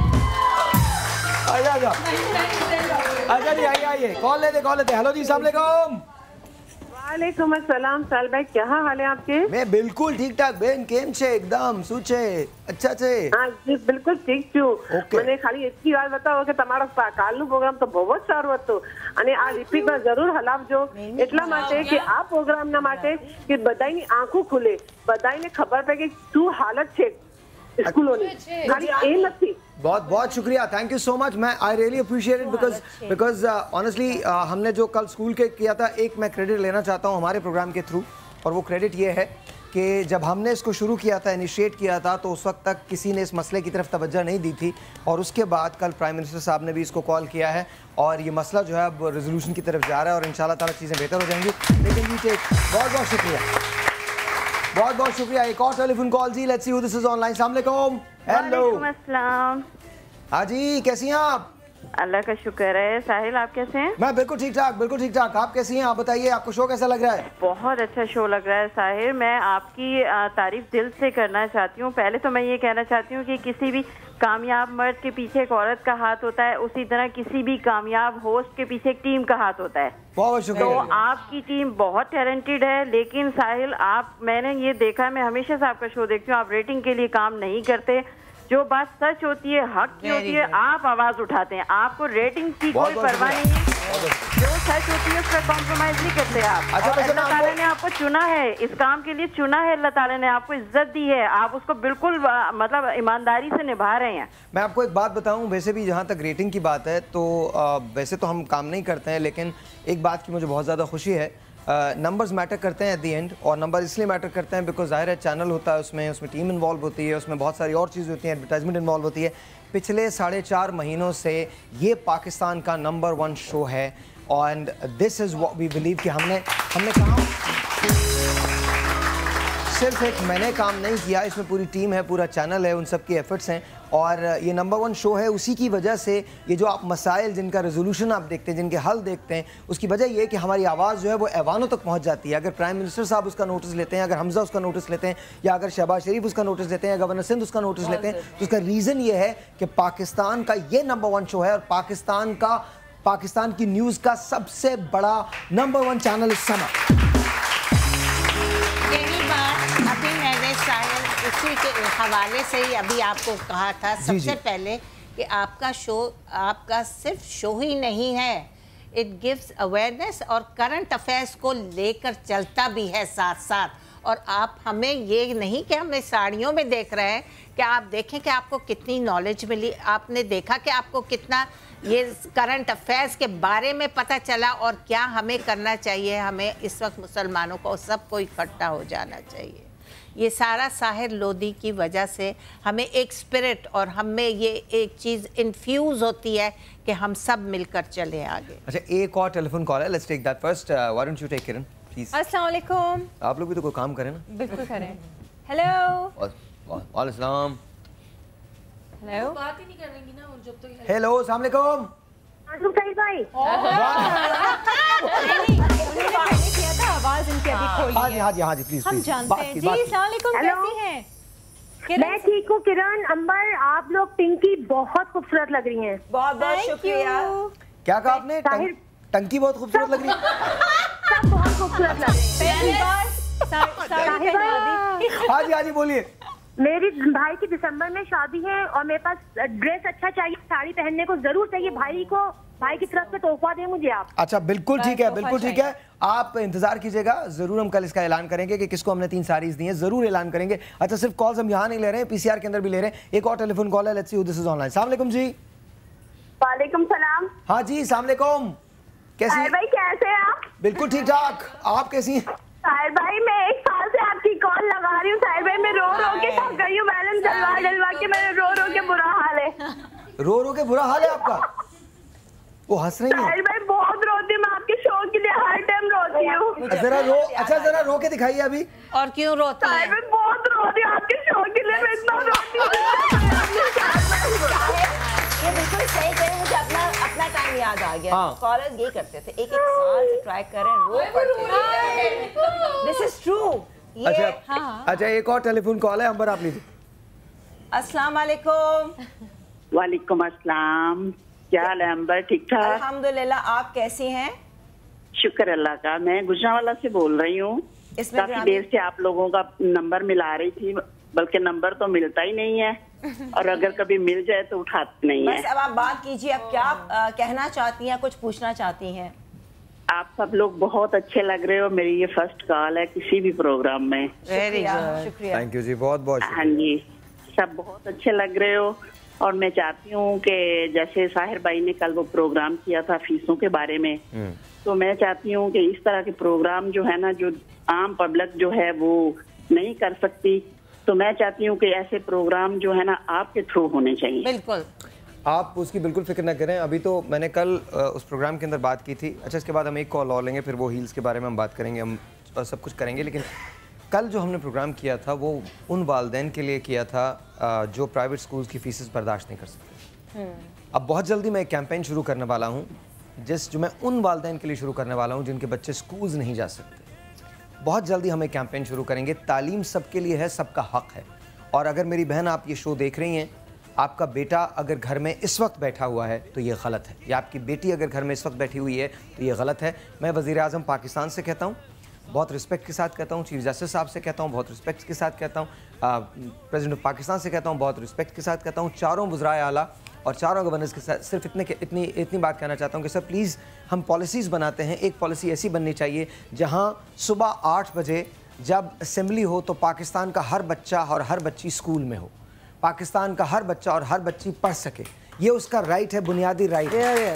अच्छा जी आइए कॉल लेते। हेलो जी अस्सलाम वालेकुम। वालेकुम अस्सलाम। साल भाई क्या हाल है आपके? मैं बिल्कुल ठीक ठाक बेन केम छे एकदम શું છે अच्छा છે? હા જી બિલકુલ ઠીક છું। મને ખાલી એટલી વાત બતાવો કે તમારો કાલનો પ્રોગ્રામ તો બહુ જ સારો હતો અને આ રિપીટમાં જરૂર હલાવજો એટલા માટે કે આ પ્રોગ્રામના માટે કે બધાની આંખો ખુલે, બધાને ખબર પડે કે શું હાલત છે સ્કૂલોની, ખાલી એ નથી। बहुत शुक्रिया, थैंक यू सो मच। मैं I really appreciate it because honestly हमने जो कल स्कूल के किया था, एक मैं क्रेडिट लेना चाहता हूँ हमारे प्रोग्राम के थ्रू, और वो क्रेडिट ये है कि जब हमने इसको शुरू किया था, इनिशिएट किया था, तो उस वक्त तक किसी ने इस मसले की तरफ तवज्जो नहीं दी थी, और उसके बाद कल प्राइम मिनिस्टर साहब ने भी इसको कॉल किया है और ये मसला जो है अब रेजोल्यूशन की तरफ जा रहा है और इंशाल्लाह ताला चीज़ें बेहतर हो जाएंगी। लेकिन जी बहुत शुक्रिया, बहुत शुक्रिया। एक और टेलीफोन कॉल जी, let's see who this is online. अस्सलाम वालेकुम। हेलो अस्सलाम। हाँ जी कैसी हैं आप? अल्लाह का शुक्र है। साहिल आप कैसे हैं? मैं बिल्कुल ठीक ठाक। आप कैसी हैं? आप बताइए, आपको शो कैसा लग रहा है? बहुत अच्छा शो लग रहा है साहिल। मैं आपकी तारीफ दिल से करना चाहती हूँ। पहले तो मैं ये कहना चाहती हूँ कि किसी भी कामयाब मर्द के पीछे एक औरत का हाथ होता है, उसी तरह किसी भी कामयाब होस्ट के पीछे एक टीम का हाथ होता है। बहुत शुक्रिया। तो आपकी टीम बहुत टैलेंटेड है, लेकिन साहिल मैंने ये देखा है, मैं हमेशा से आपका शो देखती हूँ, आप रेटिंग के लिए काम नहीं करते। जो बात सच होती है, हक की होती है, आप आवाज उठाते हैं। आपको रेटिंग की कोई परवाह नहीं है। जो सच होती है उसका कॉम्प्रोमाइज नहीं करते आप। अच्छा, और अल्लाह ताला ने आपको चुना है, इस काम के लिए चुना है, अल्लाह ताला ने आपको इज्जत दी है, आप उसको बिल्कुल मतलब ईमानदारी से निभा रहे हैं। मैं आपको एक बात बताऊं, वैसे भी जहाँ तक रेटिंग की बात है तो वैसे तो हम काम नहीं करते हैं, लेकिन एक बात की मुझे बहुत ज़्यादा खुशी है, नंबर्स मैटर करते हैं एट दी एंड, और नंबर इसलिए मैटर करते हैं बिकॉज ज़ाहिर है चैनल होता है, उसमें टीम इन्वॉल्व होती है, उसमें बहुत सारी और चीज़ें होती हैं, एडवर्टाइजमेंट इन्वॉल्व होती है। पिछले 4.5 महीनों से ये पाकिस्तान का नंबर 1 शो है, and this is what we believe कि हमने कहा सिर्फ एक मैंने काम नहीं किया, इसमें पूरी टीम है, पूरा चैनल है, उन सब की एफर्ट्स हैं, और ये नंबर 1 शो है। उसी की वजह से ये जो आप मसाइल जिनका रेजोल्यूशन आप देखते हैं, जिनके हल देखते हैं, उसकी वजह ये है कि हमारी आवाज़ जो है वो ऐवानों तक पहुंच जाती है। अगर प्राइम मिनिस्टर साहब उसका नोटिस लेते हैं, अगर हमजा उसका नोटिस लेते हैं, या अगर शहबाज शरीफ उसका नोटिस लेते हैं, या गवर्नर सिंध उसका नोटिस लेते हैं, तो उसका रीज़न ये है कि पाकिस्तान का ये नंबर 1 शो है, और पाकिस्तान की न्यूज़ का सबसे बड़ा नंबर 1 चैनल इस समय। अभी मैंने शायद उसी के हवाले से ही अभी आपको कहा था सबसे पहले कि आपका शो आपका सिर्फ शो ही नहीं है, इट गिव्स अवेयरनेस और करंट अफेयर्स को लेकर चलता भी है साथ साथ। और आप हमें ये नहीं कि हमें साड़ियों में देख रहे हैं, कि आप देखें कि आपको कितनी नॉलेज मिली, आपने देखा कि आपको कितना ये करंट अफेयर्स के बारे में पता चला और क्या हमें करना चाहिए। हमें इस वक्त मुसलमानों को सबको इकट्ठा हो जाना चाहिए। ये सारा साहिर लोधी की वजह से हमें एक स्पिरिट और हमें ये एक चीज़ इन्फ्यूज़ होती है कि हम सब मिलकर चले आगे। अच्छा, एक और टेलीफोन कॉल है, let's take that first. Why don't you take Kiran please. अस्सलाम वालेकुम। आप लोग भी तो कोई काम करें ना। बिल्कुल करें। हेलो। वालेकुम सलाम। हेलो। बात ही नहीं करेंगी ना जब तक। हेलो अस्सलाम वालेकुम। भाई किया था आवाज इनकी अभी खोली। हाँ जी प्लीज। हम जानते हैं जी। अस्सलाम वालेकुम, कैसी हैं? मैं ठीक हूँ किरण, अंबर, आप लोग पिंकी बहुत खूबसूरत लग रही हैं। बहुत शुक्रिया। क्या कहा आपने? टंकी बहुत खूबसूरत लग रही है। सब बहुत खूबसूरत लग रही है। हाँ जी बोलिए। मेरी भाई की दिसंबर में शादी है और मेरे पास ड्रेस अच्छा चाहिए, साड़ी पहनने को जरूर चाहिए। भाई की तरफ से तोहफा दें मुझे आप। अच्छा बिल्कुल ठीक है, बिल्कुल ठीक है, आप इंतजार कीजिएगा, जरूर हम कल इसका ऐलान करेंगे कि किसको हमने 3 साड़ीज दी हैं, जरूर ऐलान करेंगे। अच्छा सिर्फ कॉल्स हम यहाँ नहीं ले रहे हैं, पीसीआर के अंदर भी ले रहे हैं। एक और टेलीफोन कॉल है, let's see who this is online. अस्सलाम वालेकुम जी। वालेकुम सलाम। हाँ जी अस्सलाम वालेकुम। कैसी भाई कैसे हैं आप? बिल्कुल ठीक ठाक, आप कैसी हैं? साहिर भाई मैं 1 साल से आपकी कॉल लगा रही हूँ। साहिर भाई मैं रो के थक गई हूँ, बैलेंस डलवा के मेरे रो के बुरा हाल है। रो के बुरा हाल है आपका? वो हंस रही है। साहिर भाई बहुत रोती हूँ मैं आपके शो के लिए, हर टाइम रोती हूँ। जरा रो के दिखाइए अभी। और क्यों रोती है? साहिर भाई बहुत रोती हूँ आपके शो के लिए, मैं इतना ये बिल्कुल सही कह रहे हैं, मुझे अपना टाइम याद आ गया। कॉलर्स ये करते थे, एक साल से ट्राई कर रहे हैं, दिस इज ट्रू। अच्छा एक और टेलीफोन कॉल है, अंबर आप लीजिए। अस्सलाम वालेकुम। वालेकुम अस्सलाम, क्या हाल है अंबर? ठीक ठाक अल्हम्दुलिल्लाह, आप कैसी हैं? शुक्र अल्लाह का। मैं गुजरांवाला से बोल रही हूँ। काफी देर से आप लोगों का नंबर मिला रही थी, बल्कि नंबर तो मिलता ही नहीं है, और अगर कभी मिल जाए तो उठाते नहीं है। बस अब आप बात कीजिए, अब क्या कहना चाहती हैं, कुछ पूछना चाहती हैं? आप सब लोग बहुत अच्छे लग रहे हो। मेरी ये फर्स्ट कॉल है किसी भी प्रोग्राम में। वेरी गुड, शुक्रिया। थैंक यू जी, बहुत बहुत हाँ जी, सब बहुत अच्छे लग रहे हो। और मैं चाहती हूँ कि जैसे साहिर भाई ने कल वो प्रोग्राम किया था फीसों के बारे में, तो मैं चाहती हूँ कि इस तरह के प्रोग्राम जो है ना, जो आम पब्लिक जो है वो नहीं कर सकती, तो मैं चाहती हूँ कि ऐसे प्रोग्राम जो है ना आपके थ्रू होने चाहिए। बिल्कुल, आप उसकी बिल्कुल फिक्र ना करें। अभी तो मैंने कल उस प्रोग्राम के अंदर बात की थी। अच्छा, इसके बाद हम एक कॉल और लेंगे, फिर वो हील्स के बारे में हम बात करेंगे, हम सब कुछ करेंगे। लेकिन कल जो हमने प्रोग्राम किया था वो उन वालिदैन के लिए किया था जो प्राइवेट स्कूल्स की फीसेस बर्दाश्त नहीं कर सकते। अब बहुत जल्दी मैं एक कैंपेन शुरू करने वाला हूँ, जो मैं उन वालिदैन के लिए शुरू करने वाला हूँ जिनके बच्चे स्कूल्स नहीं जा सकते। बहुत जल्दी हम एक कैंपेन शुरू करेंगे। तालीम सबके लिए है, सबका हक है। और अगर मेरी बहन आप ये शो देख रही हैं, आपका बेटा अगर घर में इस वक्त बैठा हुआ है तो ये गलत है, या आपकी बेटी अगर घर में इस वक्त बैठी हुई है तो ये गलत है। मैं वज़ीर आज़म पाकिस्तान से कहता हूँ, बहुत रिस्पेक्ट के साथ कहता हूँ, चीफ जस्टिस साहब से कहता हूँ, बहुत रिस्पेक्ट के साथ कहता हूँ, प्रेसिडेंट ऑफ पाकिस्तान से कहता हूँ, बहुत रिस्पेक्ट के साथ कहता हूँ, चारों वज़राए आला और चारों गवर्नर्स के साथ सिर्फ इतनी बात कहना चाहता हूँ कि सर प्लीज़ हम पॉलिसीज़ बनाते हैं। एक पॉलिसी ऐसी बननी चाहिए जहाँ सुबह 8 बजे जब असेंबली हो तो पाकिस्तान का हर बच्चा और हर बच्ची स्कूल में हो, पाकिस्तान का हर बच्चा और हर बच्ची पढ़ सके। ये उसका राइट है, बुनियादी राइट है।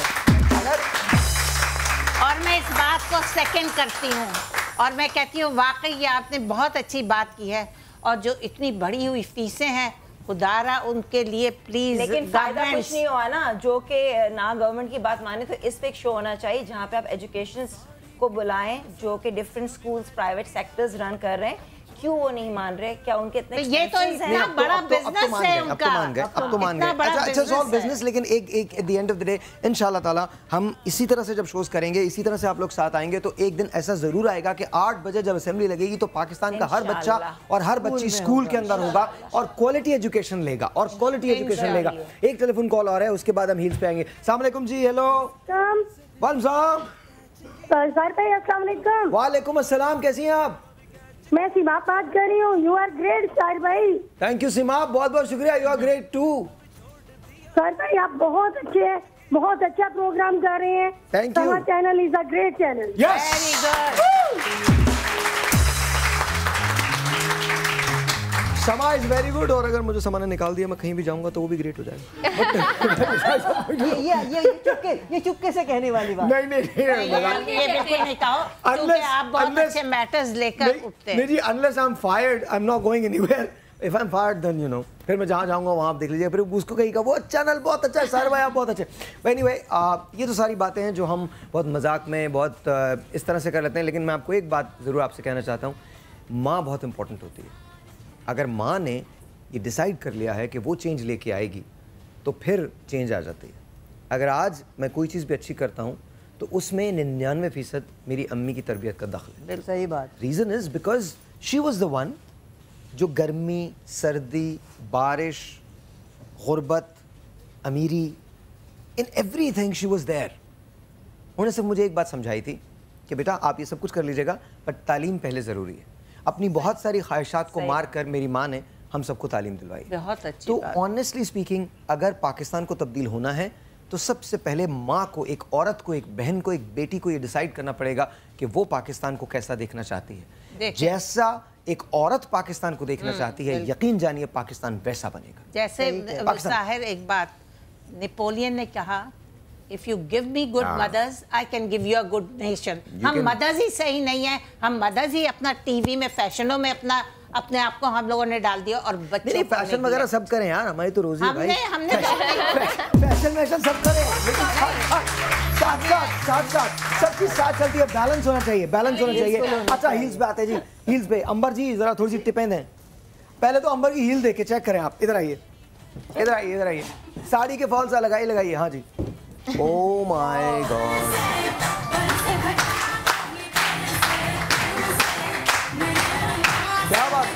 और मैं इस बात को सेकंड करती हूँ, और मैं कहती हूँ वाकई ये आपने बहुत अच्छी बात की है। और जो इतनी बढ़ी हुई फीसें हैं, खुदारा उनके लिए प्लीज। लेकिन फायदा कुछ नहीं हुआ ना, जो कि ना गवर्नमेंट की बात माने, तो इस पे एक शो होना चाहिए जहाँ पे आप एजुकेशन को बुलाएं जो कि different schools private sectors run कर रहे हैं। क्यों वो नहीं मान रहे? क्या उनके इतने तो ये तो इतना बड़ा बिजनेस है उनका। अब तो मान गए। अच्छा सॉल्व बिजनेस, लेकिन एक at the end of the day इंशाल्लाह ताला हम इसी तरह से जब शोज करेंगे, इसी तरह से आप लोग साथ आएंगे, तो एक दिन ऐसा जरूर आएगा कि 8 बजे जब असेंबली लगेगी तो पाकिस्तान का हर बच्चा और हर बच्ची स्कूल के अंदर होगा और क्वालिटी एजुकेशन लेगा, और क्वालिटी एजुकेशन लेगा। एक टेलीफोन कॉल और है, उसके बाद हम हील्स पे आएंगे। अस्सलाम वालेकुम जी। हेलो वालेकुम अस्सलाम, कैसी हैं आप? मैं सीमा बात कर रही हूँ। यू आर ग्रेट साहिर भाई। थैंक यू सीमा, बहुत बहुत शुक्रिया। You are great too. Sahir भाई आप बहुत अच्छे हैं, बहुत अच्छा प्रोग्राम कर रहे हैं। Thank you. Channel is a great channel. Yes, very good. Samaa is very good. और अगर मुझे समा ने निकाल दिया, मैं कहीं भी जाऊंगा तो वो भी ग्रेट हो जाएगा। ये चुपके से कहने वाली बात नहीं। ये बिल्कुल नहीं कहो, क्योंकि आप बहुत अच्छे मैटर्स लेकर उठते हैं। नहीं जी, unless I'm fired, I'm not going anywhere. If I'm fired, then you know, फिर मैं जहाँ जाऊँगा वहाँ आप देख लीजिए। फिर उसको कहेगा वो चैनल बहुत अच्छा है, साहिर भाई आप बहुत अच्छे। Anyway, ये तो सारी बातें हैं जो हम बहुत मजाक में बहुत इस तरह से कर लेते हैं। लेकिन मैं आपको एक बात ज़रूर आपसे कहना चाहता हूँ, माँ बहुत इंपॉर्टेंट होती है। अगर माँ ने ये डिसाइड कर लिया है कि वो चेंज लेके आएगी, तो फिर चेंज आ जाती है। अगर आज मैं कोई चीज़ भी अच्छी करता हूँ तो उसमें 99% मेरी अम्मी की तरबियत का दखल है। सही बात। Reason is because she was the one जो गर्मी, सर्दी, बारिश, गुर्बत, अमीरी, in everything she was there. उन्होंने सिर्फ मुझे एक बात समझाई थी कि बेटा आप ये सब कुछ कर लीजिएगा, पर तालीम पहले ज़रूरी है। अपनी बहुत सारी ख्वाहिशात को मार कर मेरी माँ ने हम सबको तालीम दिलवाई। बहुत अच्छी तो ऑनेस्टली स्पीकिंग, अगर पाकिस्तान को तब्दील होना है तो सबसे पहले माँ को, एक औरत को, एक बहन को, एक बेटी को ये डिसाइड करना पड़ेगा कि वो पाकिस्तान को कैसा देखना चाहती है। जैसा एक औरत पाकिस्तान को देखना चाहती है, यकीन जानिए पाकिस्तान वैसा बनेगा। जैसे साहिर, एक बात नेपोलियन ने कहा, If you give me good mothers, I can give you a good nation. हम मदर्स ही सही नहीं है, हम मदर्स ही अपना टीवी में फैशनों में अपने आप को हम लोगों ने डाल दिया। और बच्चों नहीं, फैशन वगैरह सब करें यार, हमारी तो रोजी है भाई। हमने फैशन सब करें, लेकिन साथ सब चीज साथ चलती है। बैलेंस होना चाहिए, बैलेंस होना चाहिए। अच्छा हील्स पे आते हैं जी। हील्स पे अंबर जी जरा थोड़ी सी टिपें दें। पहले तो अंबर की हील देख के चेक करें आप। इधर आइए, इधर आइए, इधर आइए। साड़ी के फॉल्स लगाइए। हाँ जी। ओ माय गॉड, क्या बात।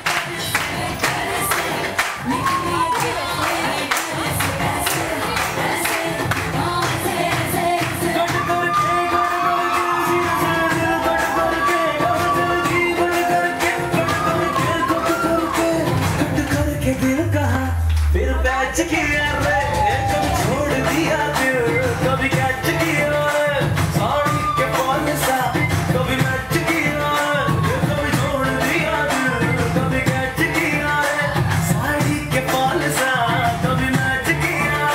फिर बैच किया रे, कभी छोड़ दिया दिल, कभी कैच किया रे, साड़ी के फॉल सा कभी मैच किया रे, कभी छोड़ दिया दिल, कभी कैच किया रे, साड़ी के फॉल सा कभी मैच किया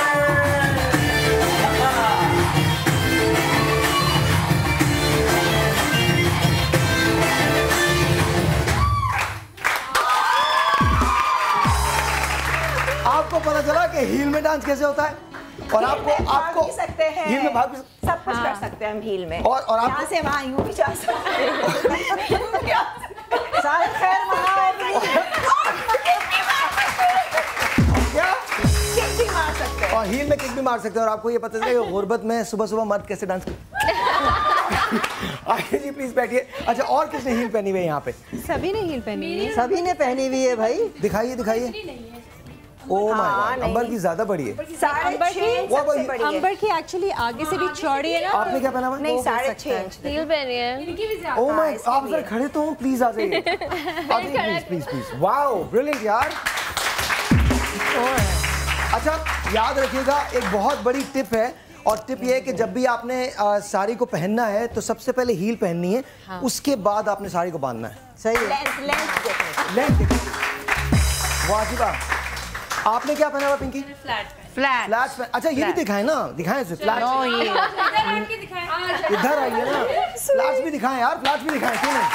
आपको पता चला कि हील में डांस कैसे होता है? और आपको सकते हैं, हील में भाग सब कुछ कर सकते हैं हम हील में। और आप यहाँ से वहाँ यूं भी जा सकते हैं। सारे खैर मनाओ। क्या? किक भी मार सकते हैं। और हील में किक भी मार सकते हैं। और आपको ये पता चला कि गुर्बत में सुबह सुबह मर्द कैसे डांस करते। आइए जी, प्लीज बैठिए। अच्छा, और किसने हील पहनी हुई है यहाँ पे? सभी ने हील पहनी है। सभी ने पहनी हुई है भाई। दिखाइए दिखाइए। ओह माय गॉड, अंबर की ज्यादा बड़ी है। अंबर की एक्चुअली आगे से भी चौड़ी है ना। आपने क्या पहना हुआ है? नहीं, 6.5 इंच हील पहनी है। ओह माय, आप जरा खड़े तो हो, प्लीज आ जाइए। Please please please. Wow, brilliant यार। अच्छा, याद रखिएगा एक बहुत बड़ी टिप है, और टिप ये है कि जब भी आपने साड़ी को पहनना है तो सबसे पहले हील पहननी है। हाँ। उसके बाद आपने साड़ी को बांधना है। सही है। लेंथ वाजिबा। आपने क्या पहना हुआ पिंकी? फ्लैट। अच्छा, ये भी दिखाएं ना, दिखाएं इसे। फ्लैट इधर आइए ना, फ्लैट्स भी दिखाएं यार, फ्लैट्स भी दिखाएं, क्यों नहीं?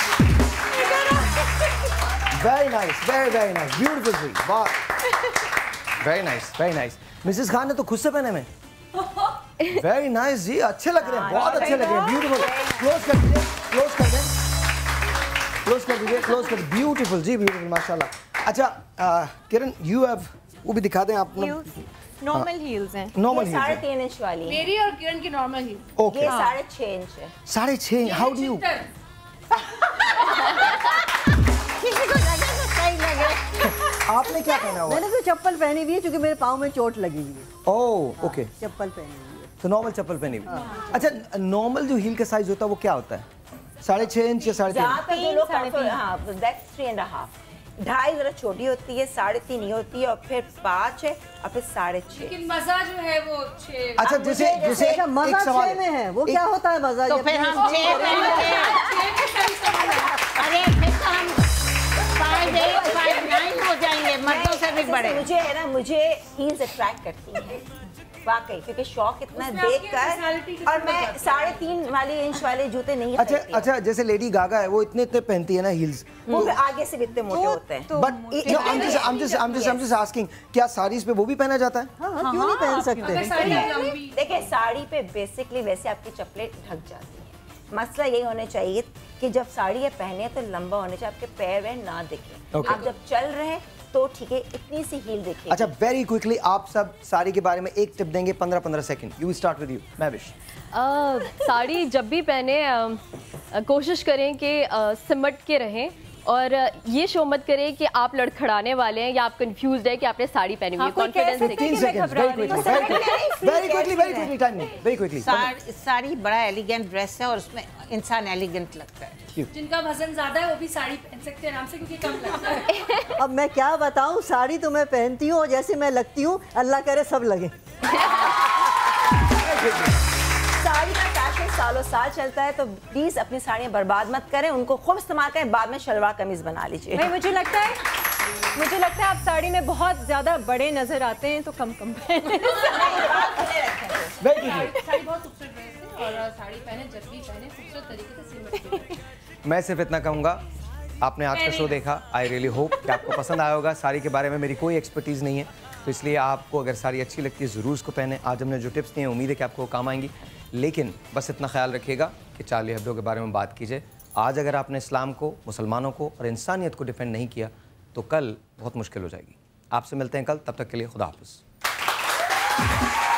Very nice, very nice, beautiful जी, वाह, वेरी नाइस। मिसेस खान ने तो खुद से पहने में। वेरी नाइस जी, अच्छे लग रहे हैं, बहुत अच्छे लग रहे हैं, ब्यूटीफुल। क्लोज कर दीजिए, क्लोज कर दें, क्लोज कर दीजिए, क्लोज कर। ब्यूटीफुल जी, ब्यूटीफुल, माशाल्लाह। अच्छा किरण, यू हैव, वो भी दिखा दें आप। नॉर्मल हील्स हैं। नॉर्मल हील्स 3.5 इंच वाली। मेरी और किरण की नॉर्मल हील। ओके। ये 6.5 इंच है। 6.5। How do you? किसी को लगे तो सही लगे। आपने क्या पहना हुआ? मैंने तो चप्पल पहनी हुई है क्योंकि मेरे पाँव में चोट लगी हुई है। Oh okay. चप्पल पहनी हुई है। तो नॉर्मल चप्पल पहनी हुई। अच्छा, नॉर्मल जो हील का साइज होता है वो क्या होता है? 6.5 इंच या 3.5? हाँ, that's 3.5। 2.5 जरा छोटी होती है, 3.5 ये होती है, और फिर 5 है, और फिर 6.5। लेकिन मजा जो है वो 6। अच्छा, जैसे मजा 6 में है, वो क्या होता है मजा? तो फिर हम 6 अरे फिर तो हम 5'8", 5'9" हो जाएंगे, मर्दों से भी बड़े। मुझे है ना, मुझे हील्स अट्रैक्ट करती हैं वाकई, क्योंकि शौक इतना देखकर, और मैं 3.5 वाले इंच वाले जूते नहीं खरीदती। अच्छा, जैसे लेडी गागा है, वो इतने पहनती है ना हील्स, वो आगे से भी इतने मोटे होते हैं। बट I'm just asking, क्या साड़ीज पे वो भी पहना जाता है? हाँ, क्यों नहीं पहन सकते? देखिए, साड़ी पे बेसिकली वैसे आपकी चप्पलें ढक जाती हैं। मसला यही होना चाहिए कि जब साड़ी ये पहने तो लंबा होना चाहिए, आपके पैर वैर ना दिखे। आप जब चल रहे हैं तो ठीक है, इतनी सी हील देखिए। अच्छा, वेरी क्विकली आप सब साड़ी के बारे में एक टिप देंगे, 15-15 second. You start with you, Mahvish. Sari जब भी पहने कोशिश करें कि सिमट के रहें, और ये शो मत करें कि आप लड़खड़ाने वाले हैं या आप कंफ्यूज्ड है कि आपने साड़ी पहनी हुई है। Confidence very quickly. साड़ी बड़ा एलिगेंट ड्रेस है और उसमें इंसान एलिगेंट लगता है। जिनका वजन ज्यादा है वो भी साड़ी पहन सकते हैं आराम से, क्योंकि कम लगता है। अब मैं क्या बताऊं, साड़ी तो मैं पहनती हूँ और जैसे मैं लगती हूँ, अल्लाह करे सब लगे। साड़ी का फैशन सालों साल चलता है, तो प्लीज अपनी साड़ियाँ बर्बाद मत करें, उनको खूब इस्तेमाल करें, बाद में शलवार कमीज बना लीजिए। भाई मुझे लगता है आप साड़ी में बहुत ज्यादा बड़े नजर आते हैं, तो कम पहने। साड़ी बहुत खूबसूरत ड्रेस है, और साड़ी पहने जब भी पहने खूबसूरत तरीके से सिमट के। मैं सिर्फ इतना कहूँगा, आपने आज का शो देखा, आई रियली होप कि आपको पसंद आया होगा। साड़ी के बारे में मेरी कोई एक्सपर्टीज़ नहीं है, तो इसलिए आपको अगर साड़ी अच्छी लगती है ज़रूर उसको पहने। आज हमने जो टिप्स दिए हैं, उम्मीद है कि आपको काम आएंगी, लेकिन बस इतना ख्याल रखिएगा कि चार्ली हेब्डो के बारे में बात कीजिए। आज अगर आपने इस्लाम को, मुसलमानों को और इंसानियत को डिफेंड नहीं किया तो कल बहुत मुश्किल हो जाएगी। आपसे मिलते हैं कल, तब तक के लिए खुदा हाफिज़।